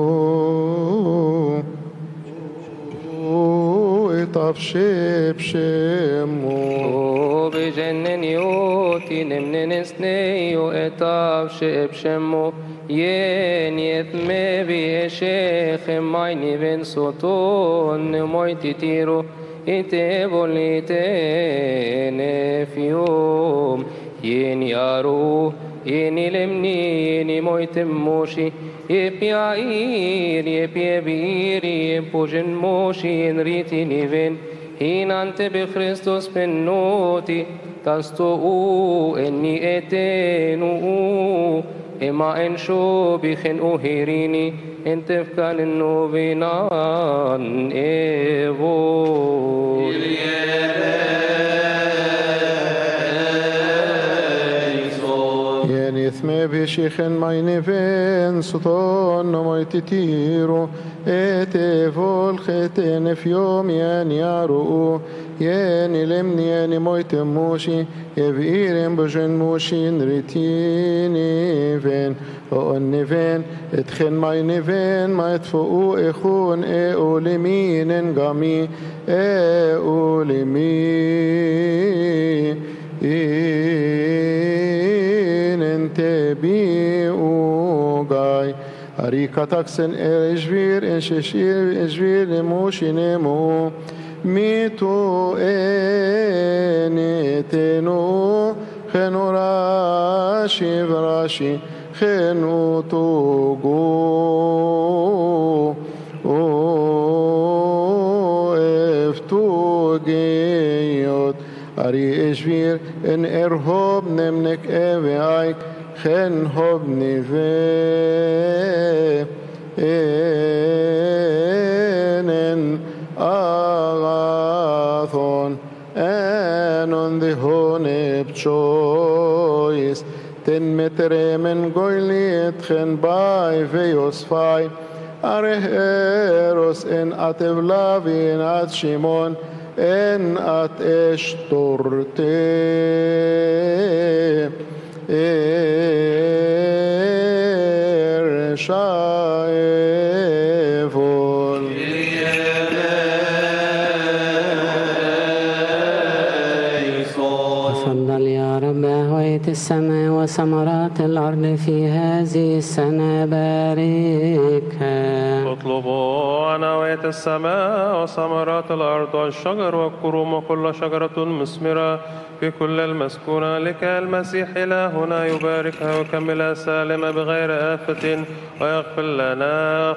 S17: etaf shepshemu
S9: وبجنن يوتي نمنس نيو اتاف شبشمو ين يثمي بيشيخ مايني بن سوتون مويتي تيرو إتبوليتين في يوم ين يارو ين لمني ين مويتم موشي يبيعير يبيبير يبوجن موشي ينريتي نيفين هين أنت بخريستوس بنوتي تستوء إني أتنو إما إنشو بخن أهيريني انت فكان النوبينان إيفو
S17: يعني ثمي بشيخن مايني فين سطون نمويتي تيرو اتفو الختين في يوم يعني يارو يعني لمني يعني مويت موشي يبئيرن بجن موشي نريتيني فين وأني فين اتخن مايني فين ما يتفقو إخون أولمين انقامي أولمي انت بيوغاي أريكا تاكسن إجبير إنششير إجبير موشي نمو ميتو إنتنو خنو راشي فراشي خنو توغو افتو جيوت أري إجبير إن إرهب نمنك إيوي آيك خن هب نفي إنن آغاثون أنون ذهون بشويس تن متر من قولي اتخن باي في يوسفاي أره إيروس إن أتبلافين أت شيمون إن أت إشترتي شايفون
S7: تفضل يا رب أهوية السماء وثمرات الأرض في هذه السنة باركها.
S5: اطلبوا عناوية السماء وثمرات الأرض والشجر والكروم وكل شجرة مثمرة في كل المسكونة لكي المسيح إلهنا يباركها ويكملها سالمة بغير آفة ويغفر لنا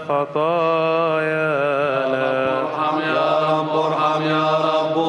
S5: خطايانا.
S16: ارحم يا رب ارحم يا رب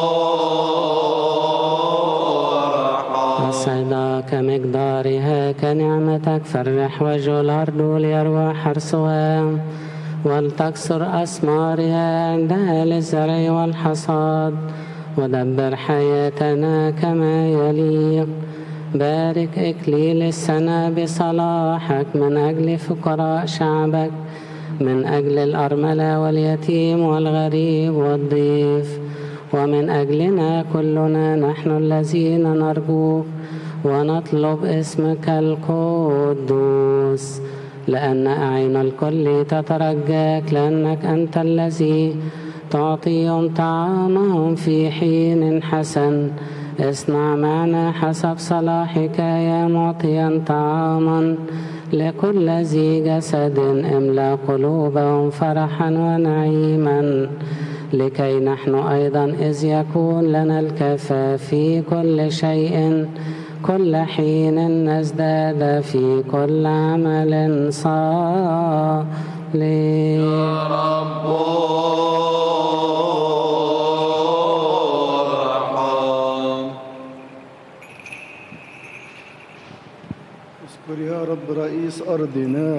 S7: الصيدا كمقدارها كنعمتك فرح وجه الأرض ليروى حرثها ولتكسر أثمارها عندها للزرع والحصاد ودبر حياتنا كما يليق. بارك إكليل السنة بصلاحك من أجل فقراء شعبك، من أجل الأرملة واليتيم والغريب والضيف، ومن أجلنا كلنا نحن الذين نرجوك ونطلب اسمك القدوس. لأن أعين الكل تترجاك، لأنك أنت الذي تعطيهم طعامهم في حين حسن. اصنع معنا حسب صلاحك يا معطيا طعاما لكل ذي جسد، املأ قلوبهم فرحا ونعيما، لكي نحن أيضا إذ يكون لنا الكفاف في كل شيء كل حين نزداد في كل عمل صالح. لي
S15: اذكر يا رب رئيس أرضنا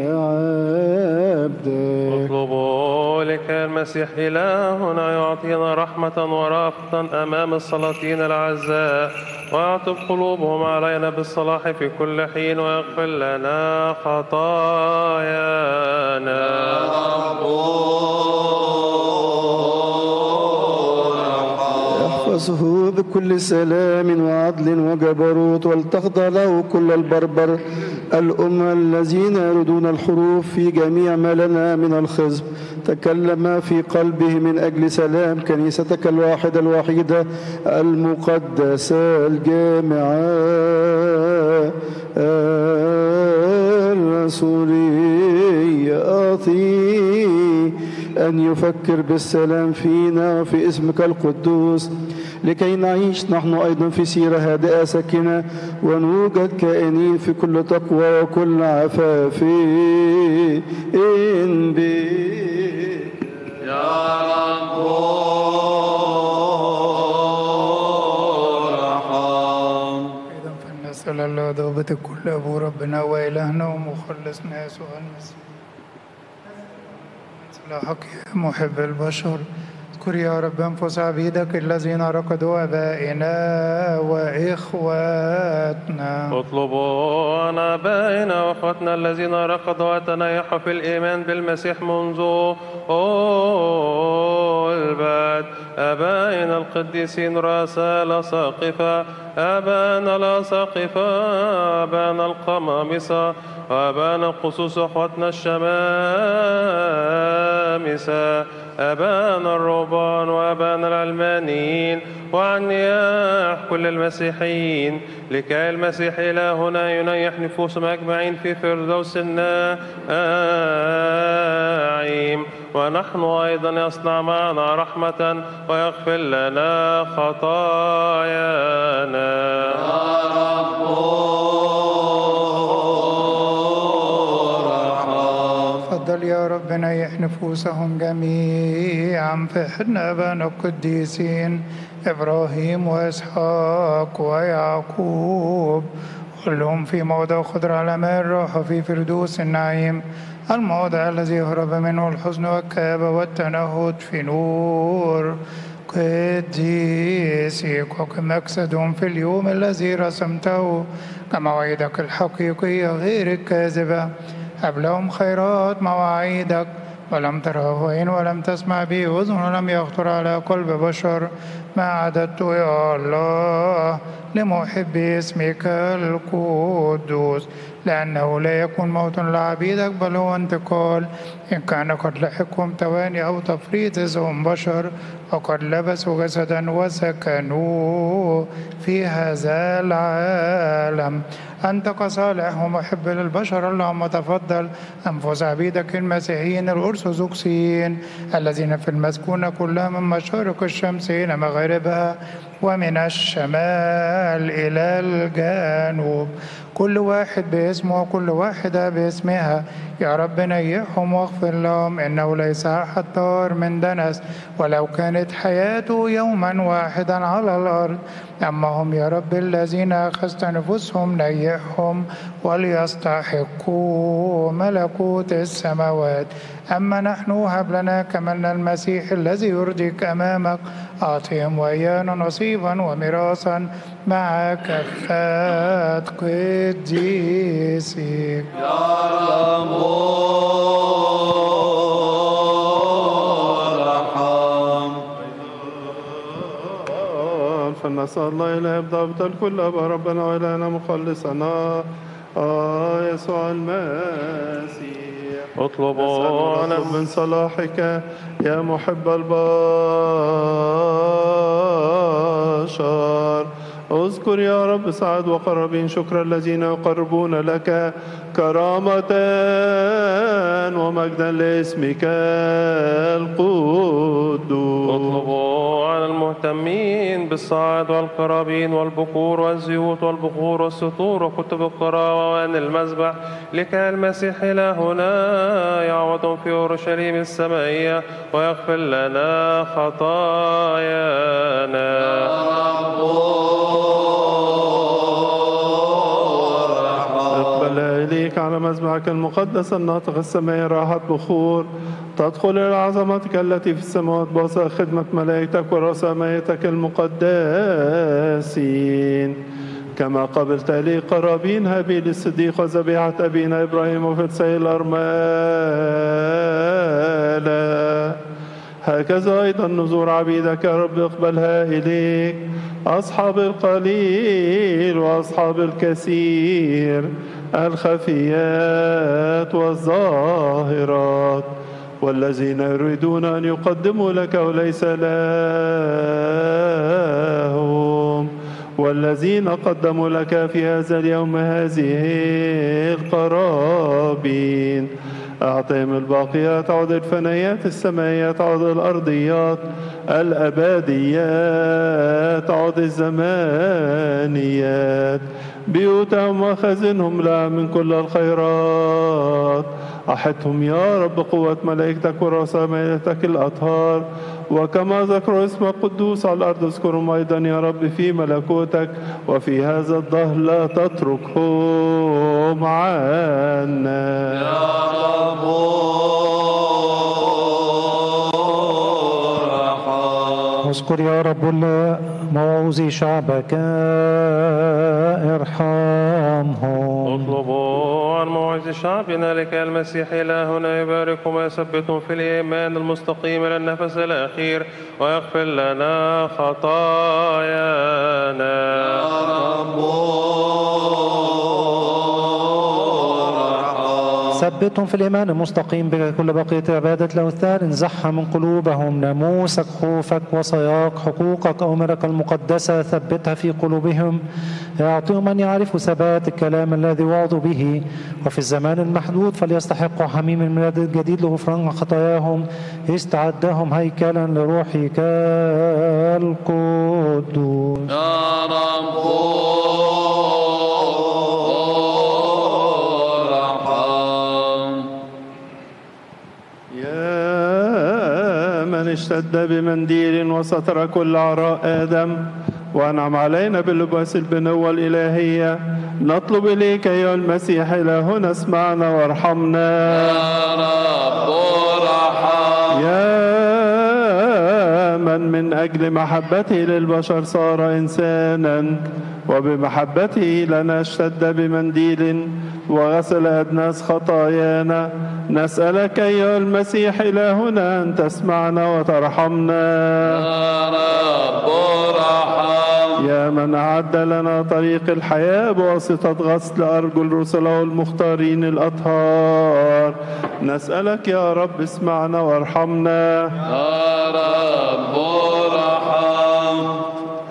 S15: عبدك.
S5: اطلبوا لكي المسيح إلهنا يعطينا رحمة ورافة أمام السلاطين الأعزاء، ويعطف قلوبهم علينا بالصلاح في كل حين، ويغفر لنا خطايانا.
S15: يحفظه بكل سلام وعدل وجبروت، ولتخضع له كل البربر الأمة الذين يردون الحروف في جميع ما لنا من الخزب. تكلم في قلبه من أجل سلام كنيستك الواحدة الوحيدة المقدسة الجامعة الرسولية. أعطي أن يفكر بالسلام فينا وفي اسمك القدوس، لكي نعيش نحن أيضا في سيرة هادئة ساكنة، ونوجد كائنين في كل تقوى وكل عفاف
S16: يا رب ارحم.
S18: إذا فلنسأل الله ضابط الكل أبو ربنا وإلهنا ومخلصنا يسوع المسيح صلاحك يا محب البشر. اذكر يا رب أنفس عبيدك الذين رقدوا آبائنا وإخواتنا.
S5: اطلبوا عن آبائنا وإخواتنا الذين رقدوا وتنيحوا في الإيمان بالمسيح منذ البعد. آبائنا القديسين رؤساء الأساقفة، آبائنا الأساقفة، آبائنا القمامسة، وآبائنا القصوص، أخواتنا الشمامسة، آبائنا الرهبان، وآبائنا العلمانيين، وعن نياح كل المسيحيين، لكي المسيح إلهنا ينيح نفوسهم أجمعين في فردوس النعيم، ونحن أيضا يصنع معنا رحمة ويغفر لنا خطايانا.
S18: تفضل يا رب نيح نفوسهم جميعا في حضن آبائنا القديسين إبراهيم وإسحاق ويعقوب، كلهم في موضع خضر على ماء الراحة في فردوس النعيم، الموضع الذي يهرب منه الحزن والكآبة والتنهد في نور قديسك، وكمقصدهم في اليوم الذي رسمته كمواعيدك الحقيقية غير الكاذبة. هب لهم خيرات مواعيدك، ولم تره عين ولم تسمع به أذن ولم يخطر على قلب بشر، ما عددت يا الله لمحب اسمك القدوس، لأنه لا يكون موت لعبيدك بل هو انتقال. إن كان قد لحقهم تواني أو تفريط إذ هم بشر، وقد لبسوا جسدا وسكنوا في هذا العالم. أنت كصالح ومحب للبشر، اللهم تفضل أنفس عبيدك المسيحيين الأرثوذكسيين الذين في المسكونة كلها من مشارق الشمس إلى مغاربها ومن الشمال إلى الجنوب، كل واحد باسمه وكل واحدة باسمها. يا رب نيحهم واغفر لهم، إنه ليس أحد طار من دنس ولو كانت حياته يوما واحدا على الأرض. أما هم يا رب الذين أخذت نفوسهم نيحهم وليستحقوا ملكوت السماوات. أما نحن هب لنا كمن المسيح الذي يرضيك أمامك، أعطهم وإيانا نصيبا وميراثا مع كفات قديسك.
S16: يا رب ارحم.
S13: فلنسأل الله إله ضابط الكل أبا ربنا وإلهنا مخلصنا يسوع المسيح.
S5: اطلبوا
S13: من صلاحك يا محب البشر. اذكر يا رب سعد وقربين شكر الذين يقربون لك كرامة ومجدا لاسمك القدوس.
S5: اطلبوا على المهتمين بالصاعد والقرابين والبكور والزيوت والبخور والسطور وكتب القراءة وأن المذبح لكي المسيح إلهنا يعوض في أورشليم السمائية ويغفر لنا خطايانا.
S13: اقبل إليك على مذبحك المقدس الناطق السماء راحة بخور تدخل إلى عظمتك التي في السماوات بواسطة خدمة ملائكتك ورساميتك المقدسين، كما قبلت لي قرابين هابيل الصديق وذبيحة أبينا إبراهيم وفدسي الأرملة، هكذا أيضا نذور عبيدك يا رب اقبلها إليك، أصحاب القليل وأصحاب الكثير، الخفيات والظاهرات، والذين يريدون أن يقدموا لك وليس لهم، والذين قدموا لك في هذا اليوم هذه القرابين، أعطهم الباقيات عود الفنيات السمايات عود الأرضيات الأبديات عود الزمانيات، بيوتهم وخزنهم لها من كل الخيرات، أحدهم يا رب قوة ملائكتك ورساميتك الأطهار، وكما ذكروا اسمك قدوس على الأرض اذكرهم أيضا يا رب في ملكوتك، وفي هذا الدهر لا تتركهم عنا يا رب.
S11: اذكر يا رب موعظي شعبك ارحمهم.
S5: اطلبوا عن موعظ شعبنا لكي المسيح إلهنا يباركهم ويثبتهم في الإيمان المستقيم إلى النفس الأخير ويغفر لنا خطايانا يا رب.
S11: ثبتهم في الإيمان المستقيم بك كل بقية عبادة الأوثان، انزعها من قلوبهم ناموسك خوفك وصياك حقوقك أوامرك المقدسة، ثبتها في قلوبهم، اعطيهم أن يعرفوا ثبات الكلام الذي وعظوا به، وفي الزمان المحدود فليستحقوا حميم الميلاد الجديد لغفران خطاياهم، استعدهم هيكلا لروحك القدوس
S16: يا رب.
S13: اشتد بمنديل وستر كل عراء آدم وأنعم علينا باللباس البنوة الإلهية، نطلب إليك أيها المسيح إلهنا اسمعنا وارحمنا
S16: يا رب ارحم.
S13: يا من أجل محبته للبشر صار إنسانا وبمحبته لنا اشتد بمنديل وغسل أدناس خطايانا، نسألك أيها المسيح إلهنا أن تسمعنا وترحمنا
S16: يا رب ارحم.
S13: يا من أعد لنا طريق الحياة بواسطة غسل أرجل رسله المختارين الأطهار، نسألك يا رب اسمعنا وارحمنا
S16: يا رب ارحم.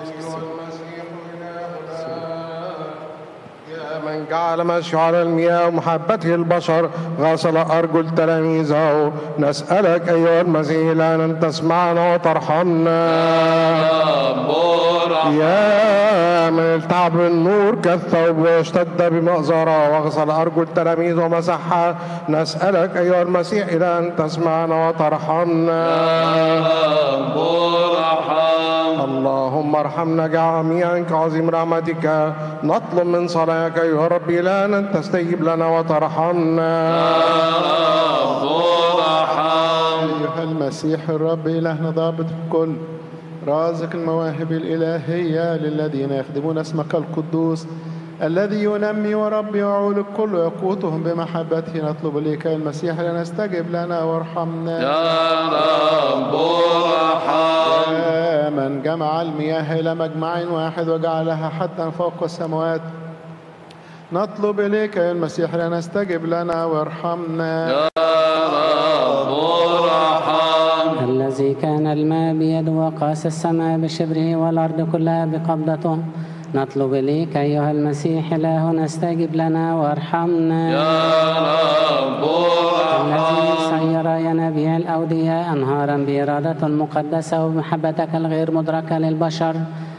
S4: من جعل مشي على المياه ومحبته البشر غسل أرجل تلاميذه، نسألك أيها المسيح أن تسمعنا وترحمنا يا من التعب بالنور كالثوب واشتد بمأزرة وغسل أرجل تلاميذه ومسحها، نسألك أيها المسيح أن تسمعنا وترحمنا اللهم ارحمنا جميعا كعظيم رحمتك، نطلب من صلاحك أيها رب إلهنا أن تستجيب لنا وترحمنا
S17: أيها المسيح الرب إلهنا ضابط الكل رازق المواهب الإلهية للذين يخدمون اسمك القدوس الذي ينمي وربي ويعول الكل ويقوتهم بمحبته، نطلب إليك يا المسيح لنستجب لنا وارحمنا
S16: يا رب ارحم.
S17: يا من جمع المياه إلى مجمع واحد وجعلها حدا فوق السماوات، نطلب إليك يا المسيح لنستجب لنا وارحمنا
S16: يا رب ارحم.
S7: الذي كان الماء بيده وقاس السماء بشبره والأرض كلها بقبضته، نطلب إليك أيها المسيح إلهنا استجب لنا وارحمنا
S16: يا رب ارحم.
S7: الذي سير ينابيع الأودية أنهارا بإرادة المقدسة وبمحبتك الغير مدركة للبشر،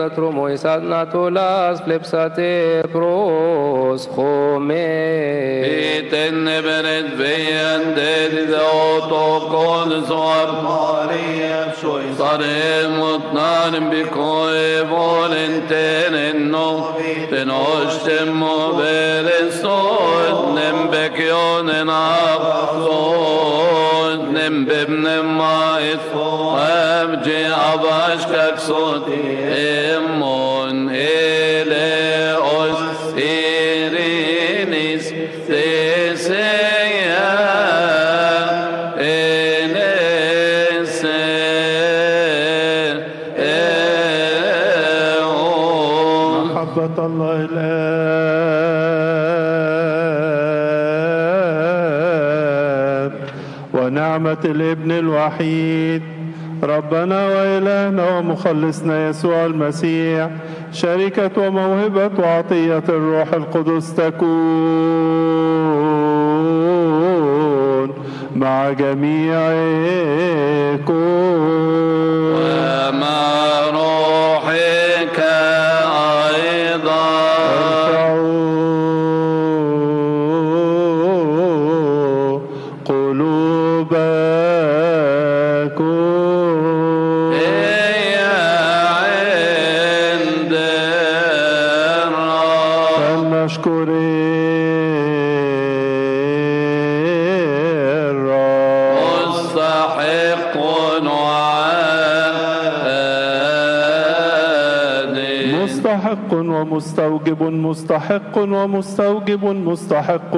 S9: dat rumoisat natulas flipsate pros chome.
S2: Iten neberet veyan dedi de otokon zor Maria shoy sarem utnarim bikoe volenten no tenoshtem veresod nem bekyonen afsod nem bebnem ma'it abje abashkak sot emon eleos irinis teseya
S13: محبة الله الآب ونعمة الابن الوحيد ربنا وإلهنا ومخلصنا يسوع المسيح شركة وموهبة وعطية الروح القدس تكون مع جميعكم
S2: ومع روحك أيضا.
S13: ارفعوا قلوبكم
S2: هي عند الرب
S13: فلنشكر
S2: مستحق وعادل
S13: مستحق ومستوجب مستحق ومستوجب مستحق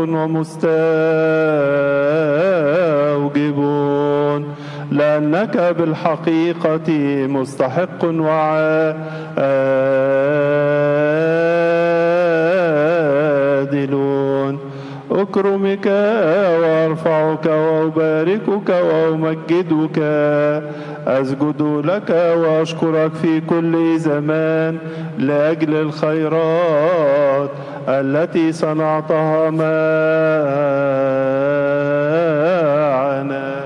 S13: ومستوجب لأنك بالحقيقة مستحق وعادل أكرمك وأرفعك وأباركك وأمجدك أسجد لك وأشكرك في كل زمان لأجل الخيرات التي صنعتها معنا.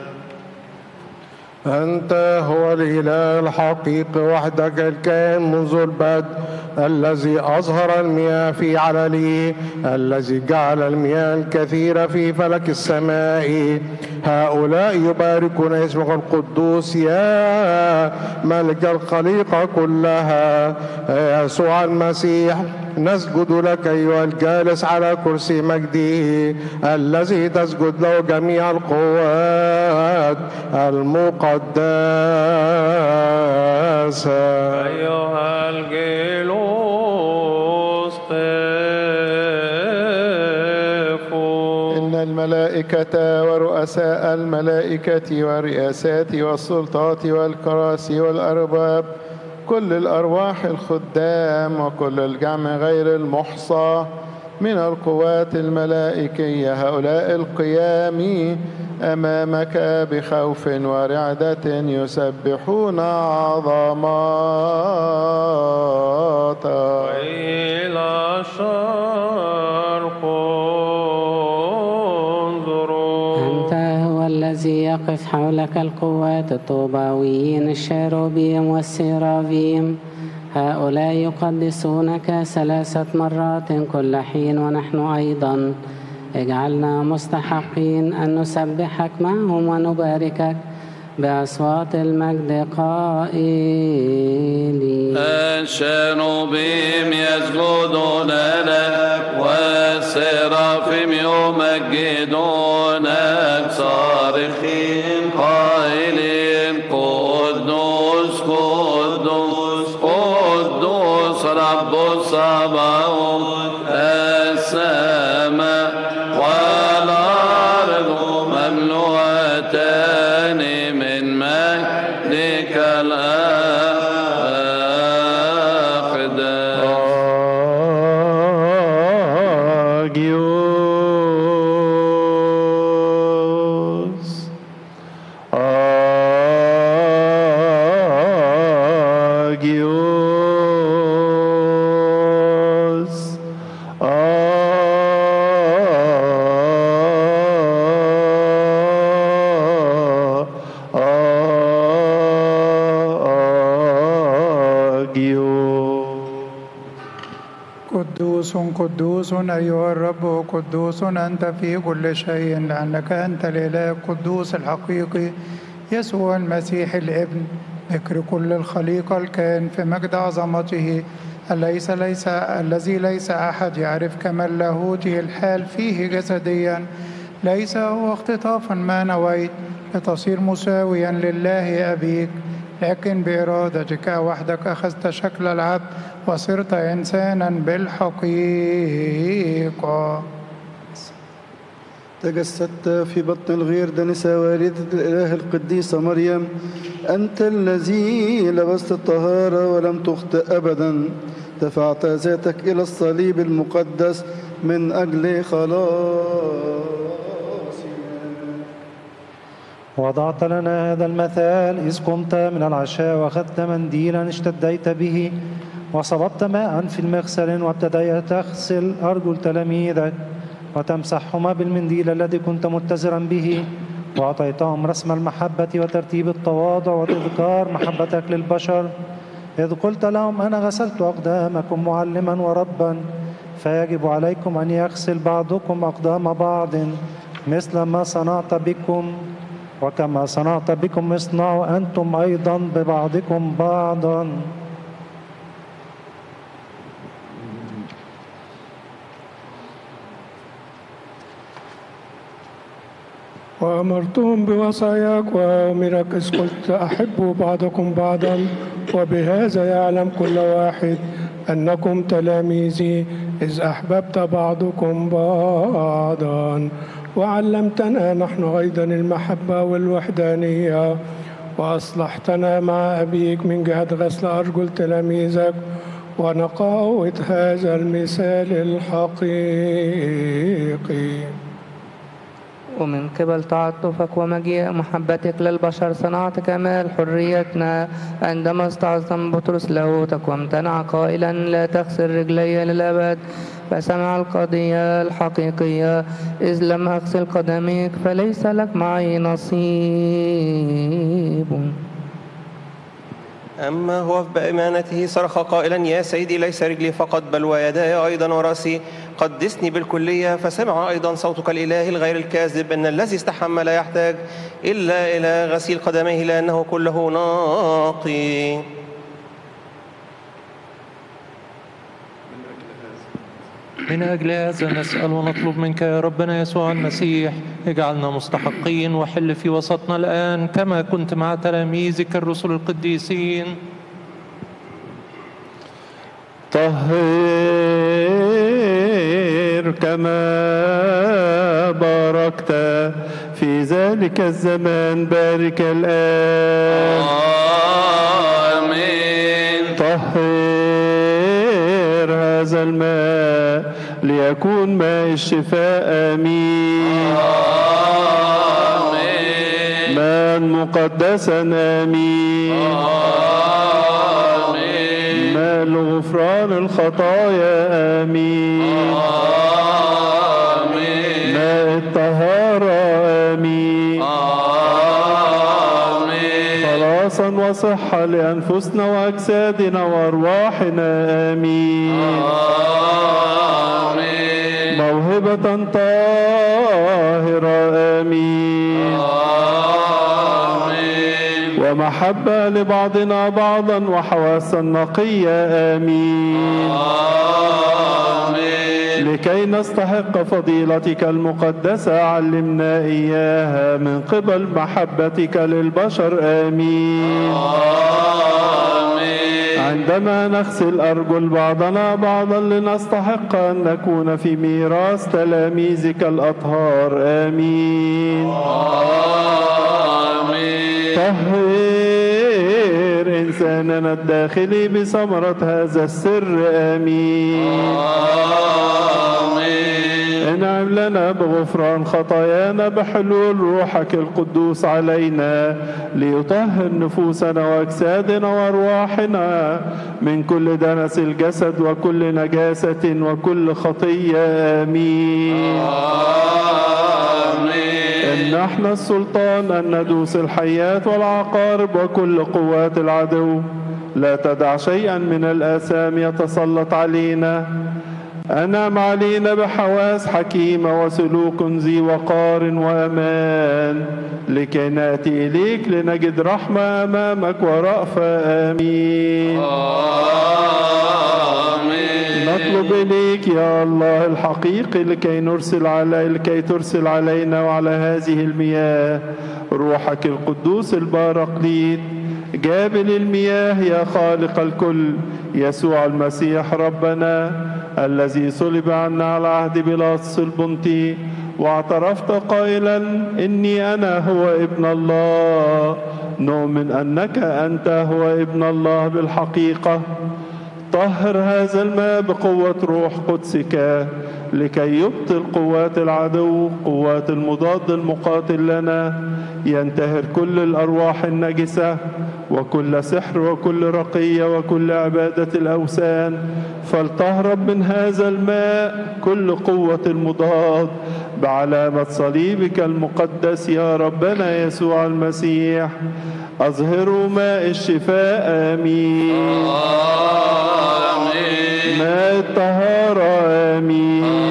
S4: أنت هو الإله الحقيقي وحدك الكائن منذ البدء الذي أظهر المياه في عللي الذي جعل المياه الكثيرة في فلك السماء. هؤلاء يباركون اسمك القدوس يا ملك الخليقة كلها يا يسوع المسيح. نسجد لك أيها الجالس على كرسي مجده الذي تسجد له جميع القوات المقدسة.
S5: أيها الجلوس قفوا.
S17: إن الملائكة ورؤساء الملائكة والرئاسات والسلطات والكراسي والأرباب كل الأرواح الخدام وكل الجمع غير المحصى من القوات الملائكية هؤلاء القيام أمامك بخوف ورعدة يسبحون عظماتك.
S5: وإلى الشرق انظروا.
S7: أنت هو الذي يقف حولك القوات الطوباويين الشاروبيم والسيرافيم هؤلاء يقدسونك 3 مرات كل حين ونحن أيضا. اجعلنا مستحقين أن نسبحك معهم ونباركك بأصوات المجد قائلين.
S2: الشاروبيم يسجدون لك والسرافيم يمجدونك صارخين قائلين قدوس قدوس قدوس رب الصباوت. السماء والأرض مملوءتان من مجدك الأقدس.
S18: قدوس قدوس أيها الرب قدوس أنت في كل شيء، لأنك أنت الإله القدوس الحقيقي يسوع المسيح الابن ذكر كل الخليقة الكائن في مجد عظمته، الذي ليس أحد يعرف كمال لاهوته الحال فيه جسديا، ليس هو اختطافا ما نويت لتصير مساويا لله أبيك، لكن بإرادتك وحدك أخذت شكل العبد وصرت إنسانا بالحقيقة.
S15: تجسدت في بطن الغير دنسة والدة الإله القديسة مريم، أنت الذي لبست الطهارة ولم تخطئ أبدا، دفعت ذاتك إلى الصليب المقدس من أجل خلاص.
S19: وضعت لنا هذا المثال إذ قمت من العشاء وأخذت منديلا اشتديت به وصببت ماء في المغسل وابتدأت تغسل أرجل تلاميذك وتمسحهما بالمنديل الذي كنت متزرا به، وأعطيتهم رسم المحبة وترتيب التواضع وتذكار محبتك للبشر، إذ قلت لهم أنا غسلت أقدامكم معلما وربا، فيجب عليكم أن يغسل بعضكم أقدام بعض مثل ما صنعت بكم، وكما صنعت بكم اصنعوا أنتم أيضا ببعضكم بعضا.
S8: وأمرتهم بوصاياك وأمرك إذ قلت أحبوا بعضكم بعضا، وبهذا يعلم كل واحد أنكم تلاميذي إذ أحببت بعضكم بعضا. وعلمتنا نحن أيضا المحبة والوحدانية، وأصلحتنا مع أبيك من جهة غسل أرجل تلاميذك ونقاوة هذا المثال الحقيقي.
S9: ومن قبل تعاطفك ومجيء محبتك للبشر صنعت كمال حريتنا، عندما استعظم بطرس لاهوتك وامتنع قائلا لا تغسل رجلي للأبد، فسمع القضية الحقيقية إذ لم أغسل قدميك فليس لك معي نصيب.
S10: أما هو بإمانته صرخ قائلا يا سيدي ليس رجلي فقط بل ويداي أيضا ورأسي، قدسني بالكلية، فسمع أيضا صوتك الإلهي الغير الكاذب أن الذي استحمى لا يحتاج إلا إلى غسيل قدميه لأنه كله ناقي.
S1: من أجل هذا نسأل ونطلب منك يا ربنا يسوع المسيح، اجعلنا مستحقين وحل في وسطنا الآن كما كنت مع تلاميذك الرسل القديسين.
S13: طهر كما باركت في ذلك الزمان، بارك الآن.
S2: آمين.
S13: طهر هذا الماء ليكون ماء الشفاء. آمين.
S2: آمين.
S13: ماء مقدسا. آمين.
S2: آمين.
S13: ماء لغفران الخطايا. آمين.
S2: آمين.
S13: ماء الطهارة. آمين.
S2: آمين.
S13: خلاصا وصحة لأنفسنا وأجسادنا وأرواحنا. آمين.
S2: آمين.
S13: موهبة طاهرة. آمين.
S2: آمين.
S13: ومحبة لبعضنا بعضا وحواسا نقية. آمين.
S2: آمين.
S13: لكي نستحق فضيلتك المقدسة علمنا إياها من قبل محبتك للبشر. آمين. عندما نغسل أرجل بعضنا بعضا لنستحق أن نكون في ميراث تلاميذك الأطهار. آمين. طهر إنساننا الداخلي بثمرة هذا السر. آمين. انعم لنا بغفران خطايانا بحلول روحك القدوس علينا، ليطهر نفوسنا وأجسادنا وأرواحنا من كل دنس الجسد وكل نجاسة وكل خطية. آمين. امنحنا السلطان أن ندوس الحيات والعقارب وكل قوات العدو، لا تدع شيئا من الآثام يتسلط علينا. أنعم علينا بحواس حكيمة وسلوك ذي وقار وأمان لكي نأتي إليك لنجد رحمة أمامك ورأفة. آمين. نطلب إليك يا الله الحقيقي لكي ترسل علينا وعلى هذه المياه روحك القدوس البارقليط جابل المياه يا خالق الكل يسوع المسيح ربنا الذي صلب عنا على عهد بيلاطس البنطي واعترفت قائلا إني أنا هو ابن الله. نؤمن أنك أنت هو ابن الله بالحقيقة. طهر هذا الماء بقوة روح قدسك لكي يبطل قوات العدو قوات المضاد المقاتل لنا. ينتهر كل الأرواح النجسة وكل سحر وكل رقية وكل عبادة الأوثان. فلتهرب من هذا الماء كل قوة المضاد بعلامة صليبك المقدس يا ربنا يسوع المسيح. أظهروا ماء الشفاء. آمين. ماء الطهارة. آمين.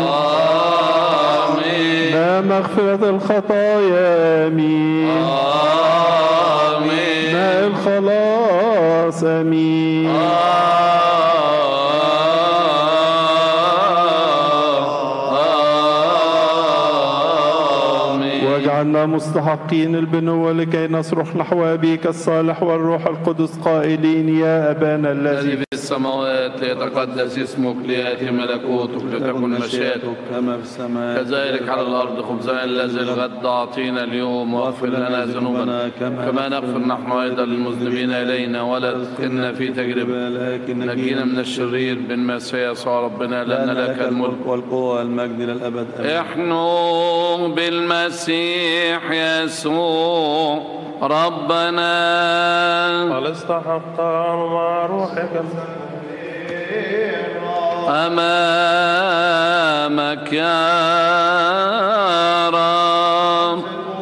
S13: ماء مغفرة الخطايا. آمين. ماء الخلاص. آمين. واجعلنا مستحقين البنوة لكي نصرخ نحو أبيك الصالح والروح القدس قائلين يا أبانا الذي
S2: في السماوات ليتقدس اسمك ليأتي ملكوتك لتكن مشيئتك
S16: كما في السماء
S2: كذلك على الأرض. خبزنا الذي الغد أعطينا اليوم واغفر لنا ذنوبنا كما نغفر نحن أيضا للمذنبين إلينا ولا تدخلنا في تجربة لكن نجينا من الشرير بالمسيح يسوع ربنا لأن لك الملك
S16: والقوة والمجد للأبد.
S2: احنوا بالمسيح يسوع ربنا
S5: فليستحق مع روحك
S2: أمامك يا رب.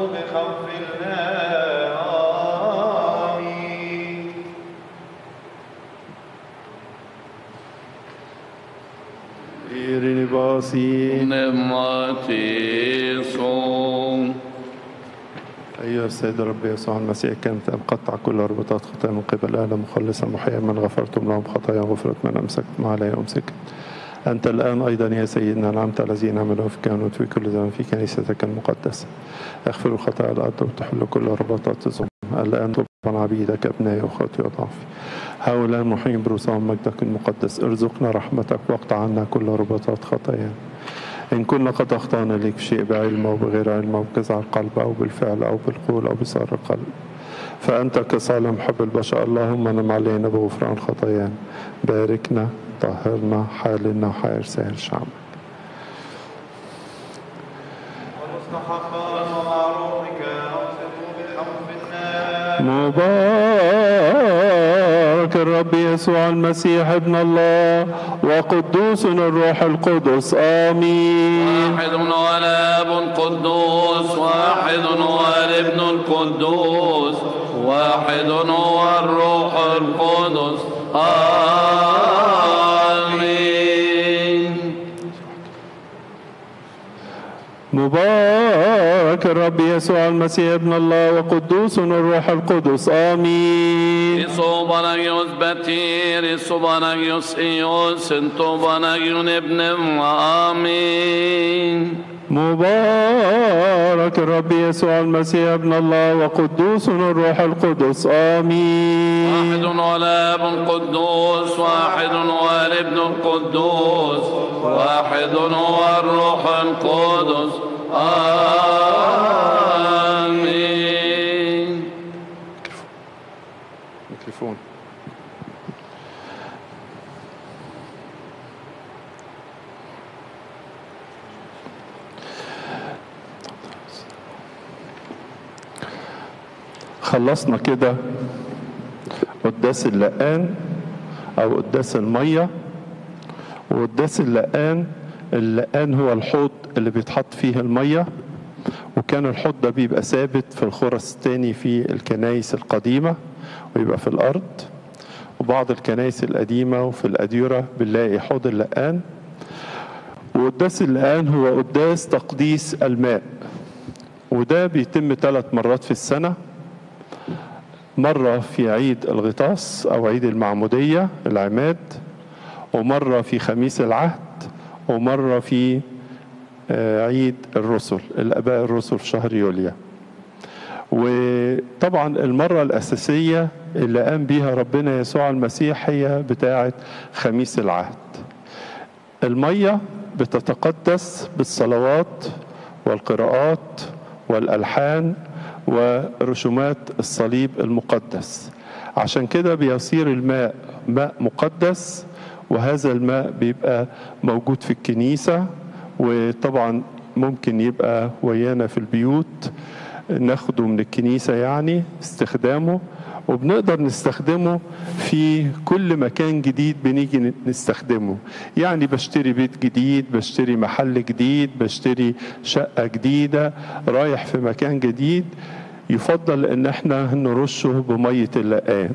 S2: نعمتي صوم.
S13: أيها السيد رب يسوع المسيح كانت أنقطع كل ربطات خطايا من قبل أهل مخلصا محيا من غفرتم لهم خطايا غفرت من أمسكتم علي أمسكت. أنت الآن أيضا يا سيدنا نعمت الذين عملوا في كانت في كل زمن في كنيستك المقدسة. اغفروا خطايا الأرض وتحل كل ربطات الظلم. الآن طبعا عبيدك أبنائي وأخواتي وضعفي هؤلاء المحيين برسام مجدك المقدس. ارزقنا رحمتك واقطع عنا كل ربطات خطايا. إن كنا قد أخطأنا لك شيء بعلم أو بغير علم أو بجزع القلب أو بالفعل أو بالقول أو بصار القلب فأنت كصالح محب البشر اللهم نم علينا بغفران خطايانا. باركنا طهرنا حالنا وحير سائر شعبك. مبارك الرب يسوع المسيح ابن الله وقدوس الروح القدس. آمين.
S2: واحد هو الآب القدوس واحد هو الابن القدوس واحد هو الروح القدس. آمين.
S13: مبارك الرب يسوع المسيح ابن الله وقدوس الروح القدس. آمين.
S2: Isobanagiyos betir, isobanagiyos iyos, entobanagiyun ibnim. آمين.
S13: مبارك الرب يسوع المسيح ابن الله وقدوس الروح القدس. آمين.
S2: واحد هو الآب القدوس واحد هو الابن القدوس واحد هو الروح القدس. آمين.
S13: ميكروفون. خلصنا كده قداس اللقان او قداس الميه وقداس اللقان. اللقان هو الحوض اللي بيتحط فيه الميه وكان الحوض ده بيبقى ثابت في الخرس الثاني في الكنائس القديمه ويبقى في الارض. وبعض الكنائس القديمة وفي الأديرة بنلاقي حوض اللقان. وقداس اللقان هو قداس تقديس الماء، وده بيتم 3 مرات في السنة، مرة في عيد الغطاس أو عيد المعمودية العماد، ومرة في خميس العهد، ومرة في عيد الرسل الآباء الرسل في شهر يوليو. وطبعا المرة الأساسية اللي قام بيها ربنا يسوع المسيح هي بتاعة خميس العهد. المية بتتقدس بالصلوات والقراءات والألحان ورسومات الصليب المقدس، عشان كده بيصير الماء ماء مقدس، وهذا الماء بيبقى موجود في الكنيسة، وطبعا ممكن يبقى ويانا في البيوت ناخده من الكنيسة يعني استخدامه، وبنقدر نستخدمه في كل مكان جديد بنيجي نستخدمه. يعني بشتري بيت جديد، بشتري محل جديد، بشتري شقة جديدة، رايح في مكان جديد، يفضل ان احنا نرشه بمية اللقان.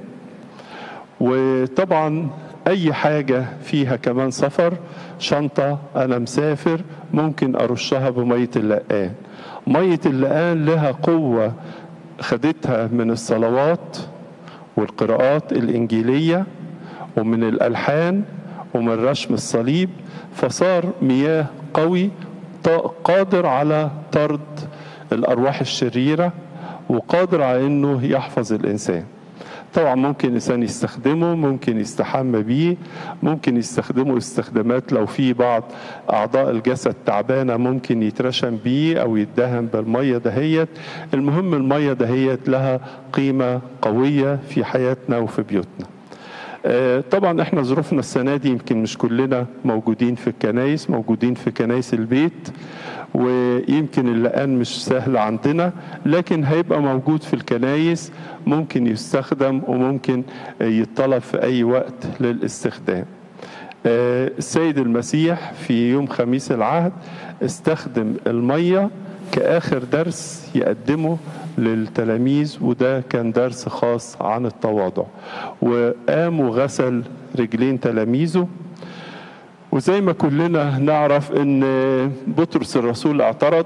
S13: وطبعا اي حاجة فيها كمان سفر، شنطة انا مسافر ممكن ارشها بمية اللقان. مية اللقان لها قوة خدتها من الصلوات والقراءات الإنجيلية ومن الألحان ومن رشم الصليب، فصار مياه قوي قادر على طرد الأرواح الشريرة وقادر على أنه يحفظ الإنسان. طبعا ممكن الإنسان يستخدمه، ممكن يستحمى بيه، ممكن يستخدمه استخدامات لو في بعض أعضاء الجسد تعبانة ممكن يترشم بيه أو يدهن بالمية دهيت. المهم المية دهيت لها قيمة قوية في حياتنا وفي بيوتنا. طبعا احنا ظروفنا السنة دي يمكن مش كلنا موجودين في الكنايس، موجودين في كنايس البيت، ويمكن اللقان مش سهل عندنا، لكن هيبقى موجود في الكنايس، ممكن يستخدم وممكن يتطلب في أي وقت للاستخدام. السيد المسيح في يوم خميس العهد استخدم المية كآخر درس يقدمه للتلاميذ، وده كان درس خاص عن التواضع، وقام وغسل رجلين تلاميذه. وزي ما كلنا نعرف ان بطرس الرسول اعترض،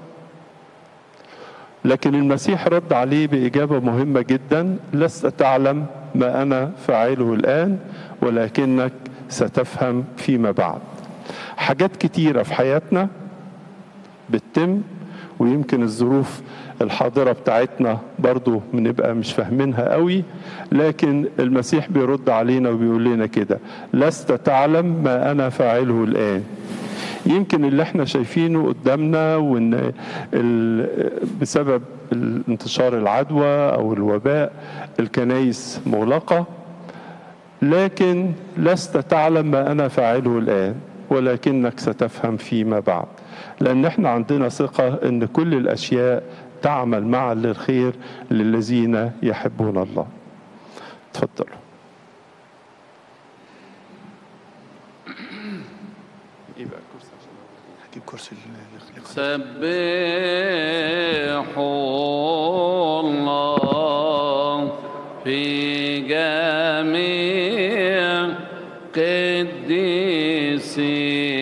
S13: لكن المسيح رد عليه بإجابة مهمة جدا: لست تعلم ما أنا فاعله الآن ولكنك ستفهم فيما بعد. حاجات كتيرة في حياتنا بتتم، ويمكن الظروف الحاضرة بتاعتنا برضو بنبقى مش فاهمينها قوي، لكن المسيح بيرد علينا وبيقول لنا كده: لست تعلم ما أنا فاعله الآن. يمكن اللي احنا شايفينه قدامنا وان بسبب انتشار العدوى او الوباء الكنايس مغلقة، لكن لست تعلم ما أنا فاعله الآن ولكنك ستفهم فيما بعد، لأن احنا عندنا ثقة ان كل الأشياء تعمل معا للخير للذين يحبون الله. تفضلوا.
S2: سبحوا الله في جميع قديسيه.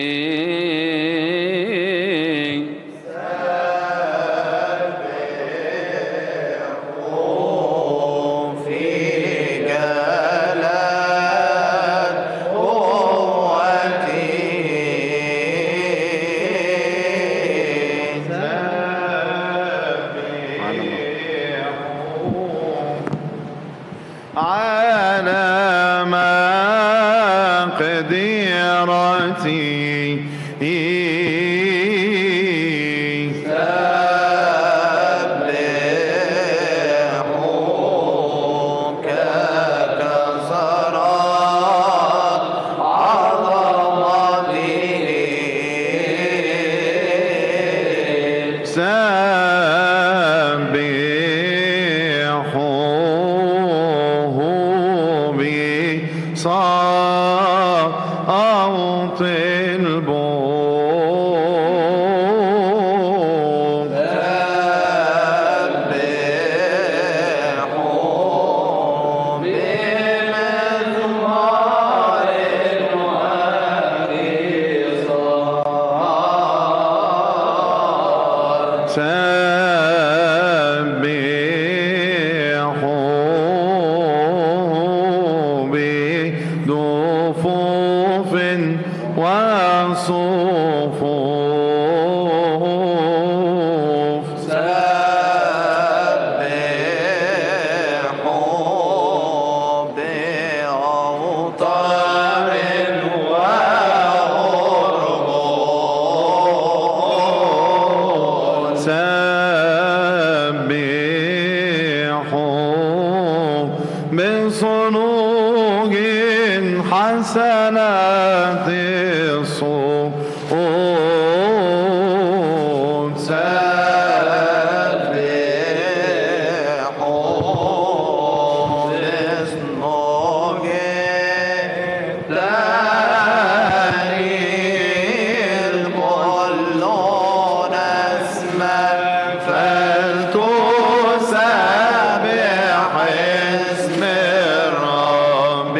S17: صوت البوق
S16: الصفوف سبحوا بأوتار وأرغون سبحوا بصنوج حسنات الصفوف سبحوا بصنوج دارين كل نسمة فلتسبح اسم الرب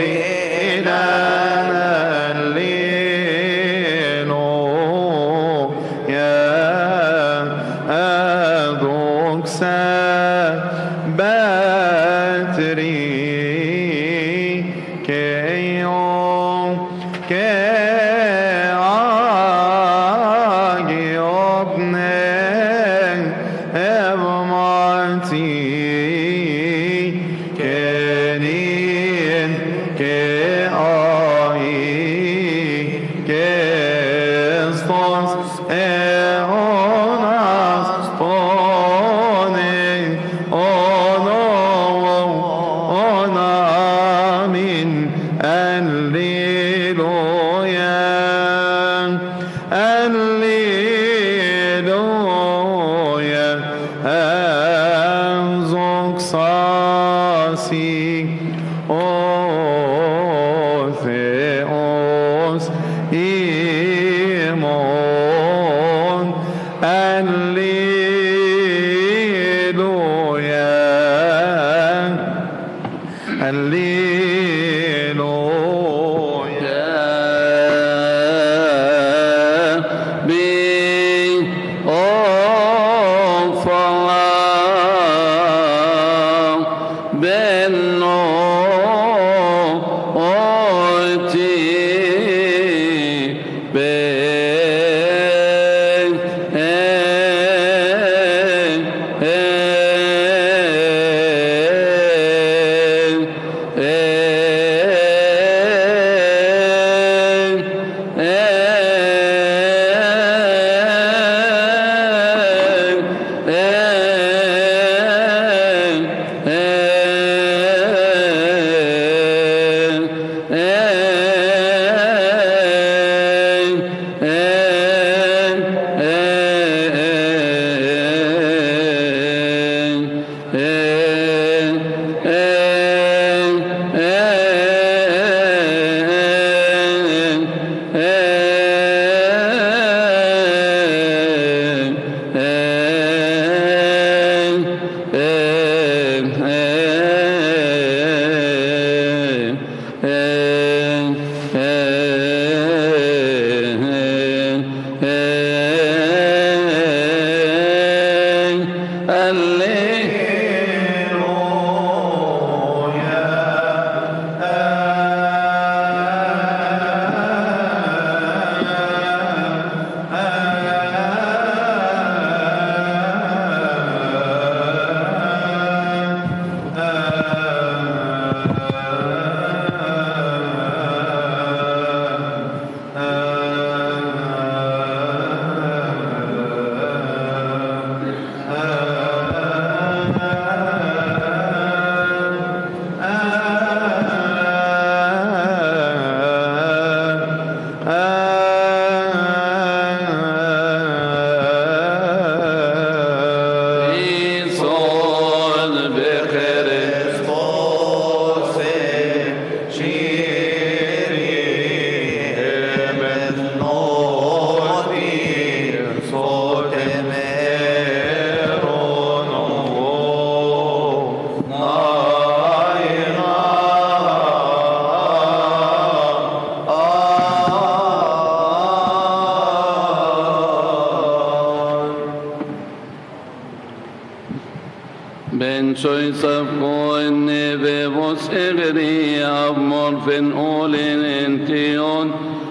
S2: soy sabko neve vos egri av morfen olen en tion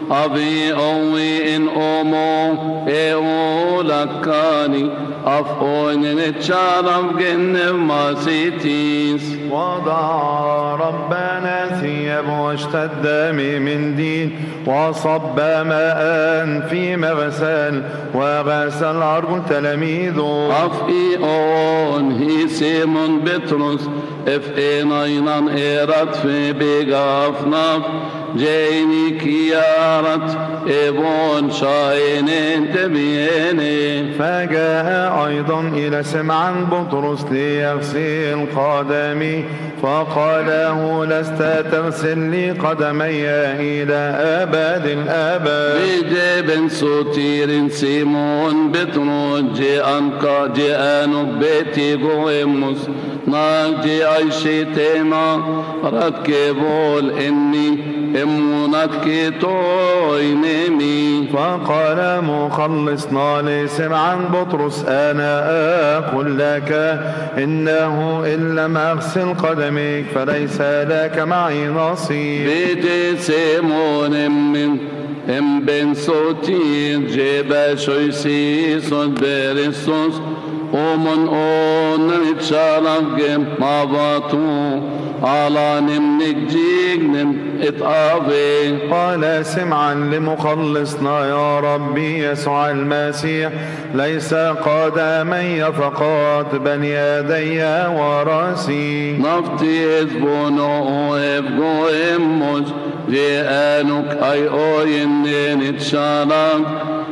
S2: Avi ovi in omo eolakani af oinen etcharav gennev masitis.
S17: وضع ربنا ثيابه واشتد من دين وصب ماء في مغسل وغسل أرجل تلاميذه.
S2: Af on hi Simon Petrus einainan erat fi begafnaf Jeni kiarat evon shainen tebiene.
S17: فجاء أيضا إلى سمعان بطرس ليغسل قدمي فقال له لست تغسل لي قدمي إلى أبد الآباد.
S2: بجبن سوتير سيمون بطرس جاءنك بيتي قويموس ناجي عيشي تيما رتكبول إني امونتك توينمي.
S17: فقال مخلصنا لسمعان بطرس أنا أقول لك إنه إن لم أغسل قدميك فليس لك معي نصيب.
S2: بيجي سيمون من بن سوتين جيبا شويسي صد بيرسوس ومن أونن تشارف جيم ماباتو على نمنك جيجنم اتقافي.
S17: قال سمعان لمخلصنا يا ربي يسوع المسيح ليس قدمي فقط بل يدي وراسي.
S2: نفتي ازبونو افقو اموش جيانك اي اوين نتشارف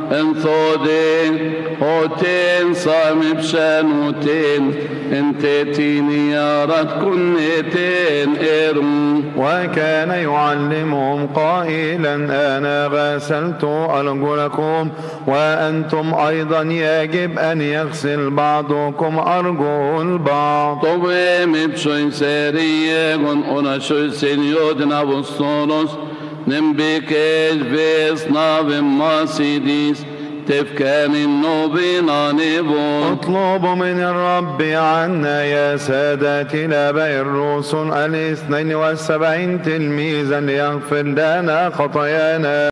S2: انثودين هوتين صامي بشانوتين انتتيني يا رد كنتين ارم.
S17: وكان يعلمهم قائلا أنا غسلت أرجلكم وأنتم أيضا يجب أن يغسل بعضكم أرجل بعض.
S2: طبيم بشوين سيريغون أنا شوين سينيود نابوستولوس نمبيكيش بيس نابم ماسيديس تفكان النوبين نبو.
S17: اطلبوا من الرب عنا يا سادتي الآباء الرسل 72 تلميذا ليغفر لنا خطايانا.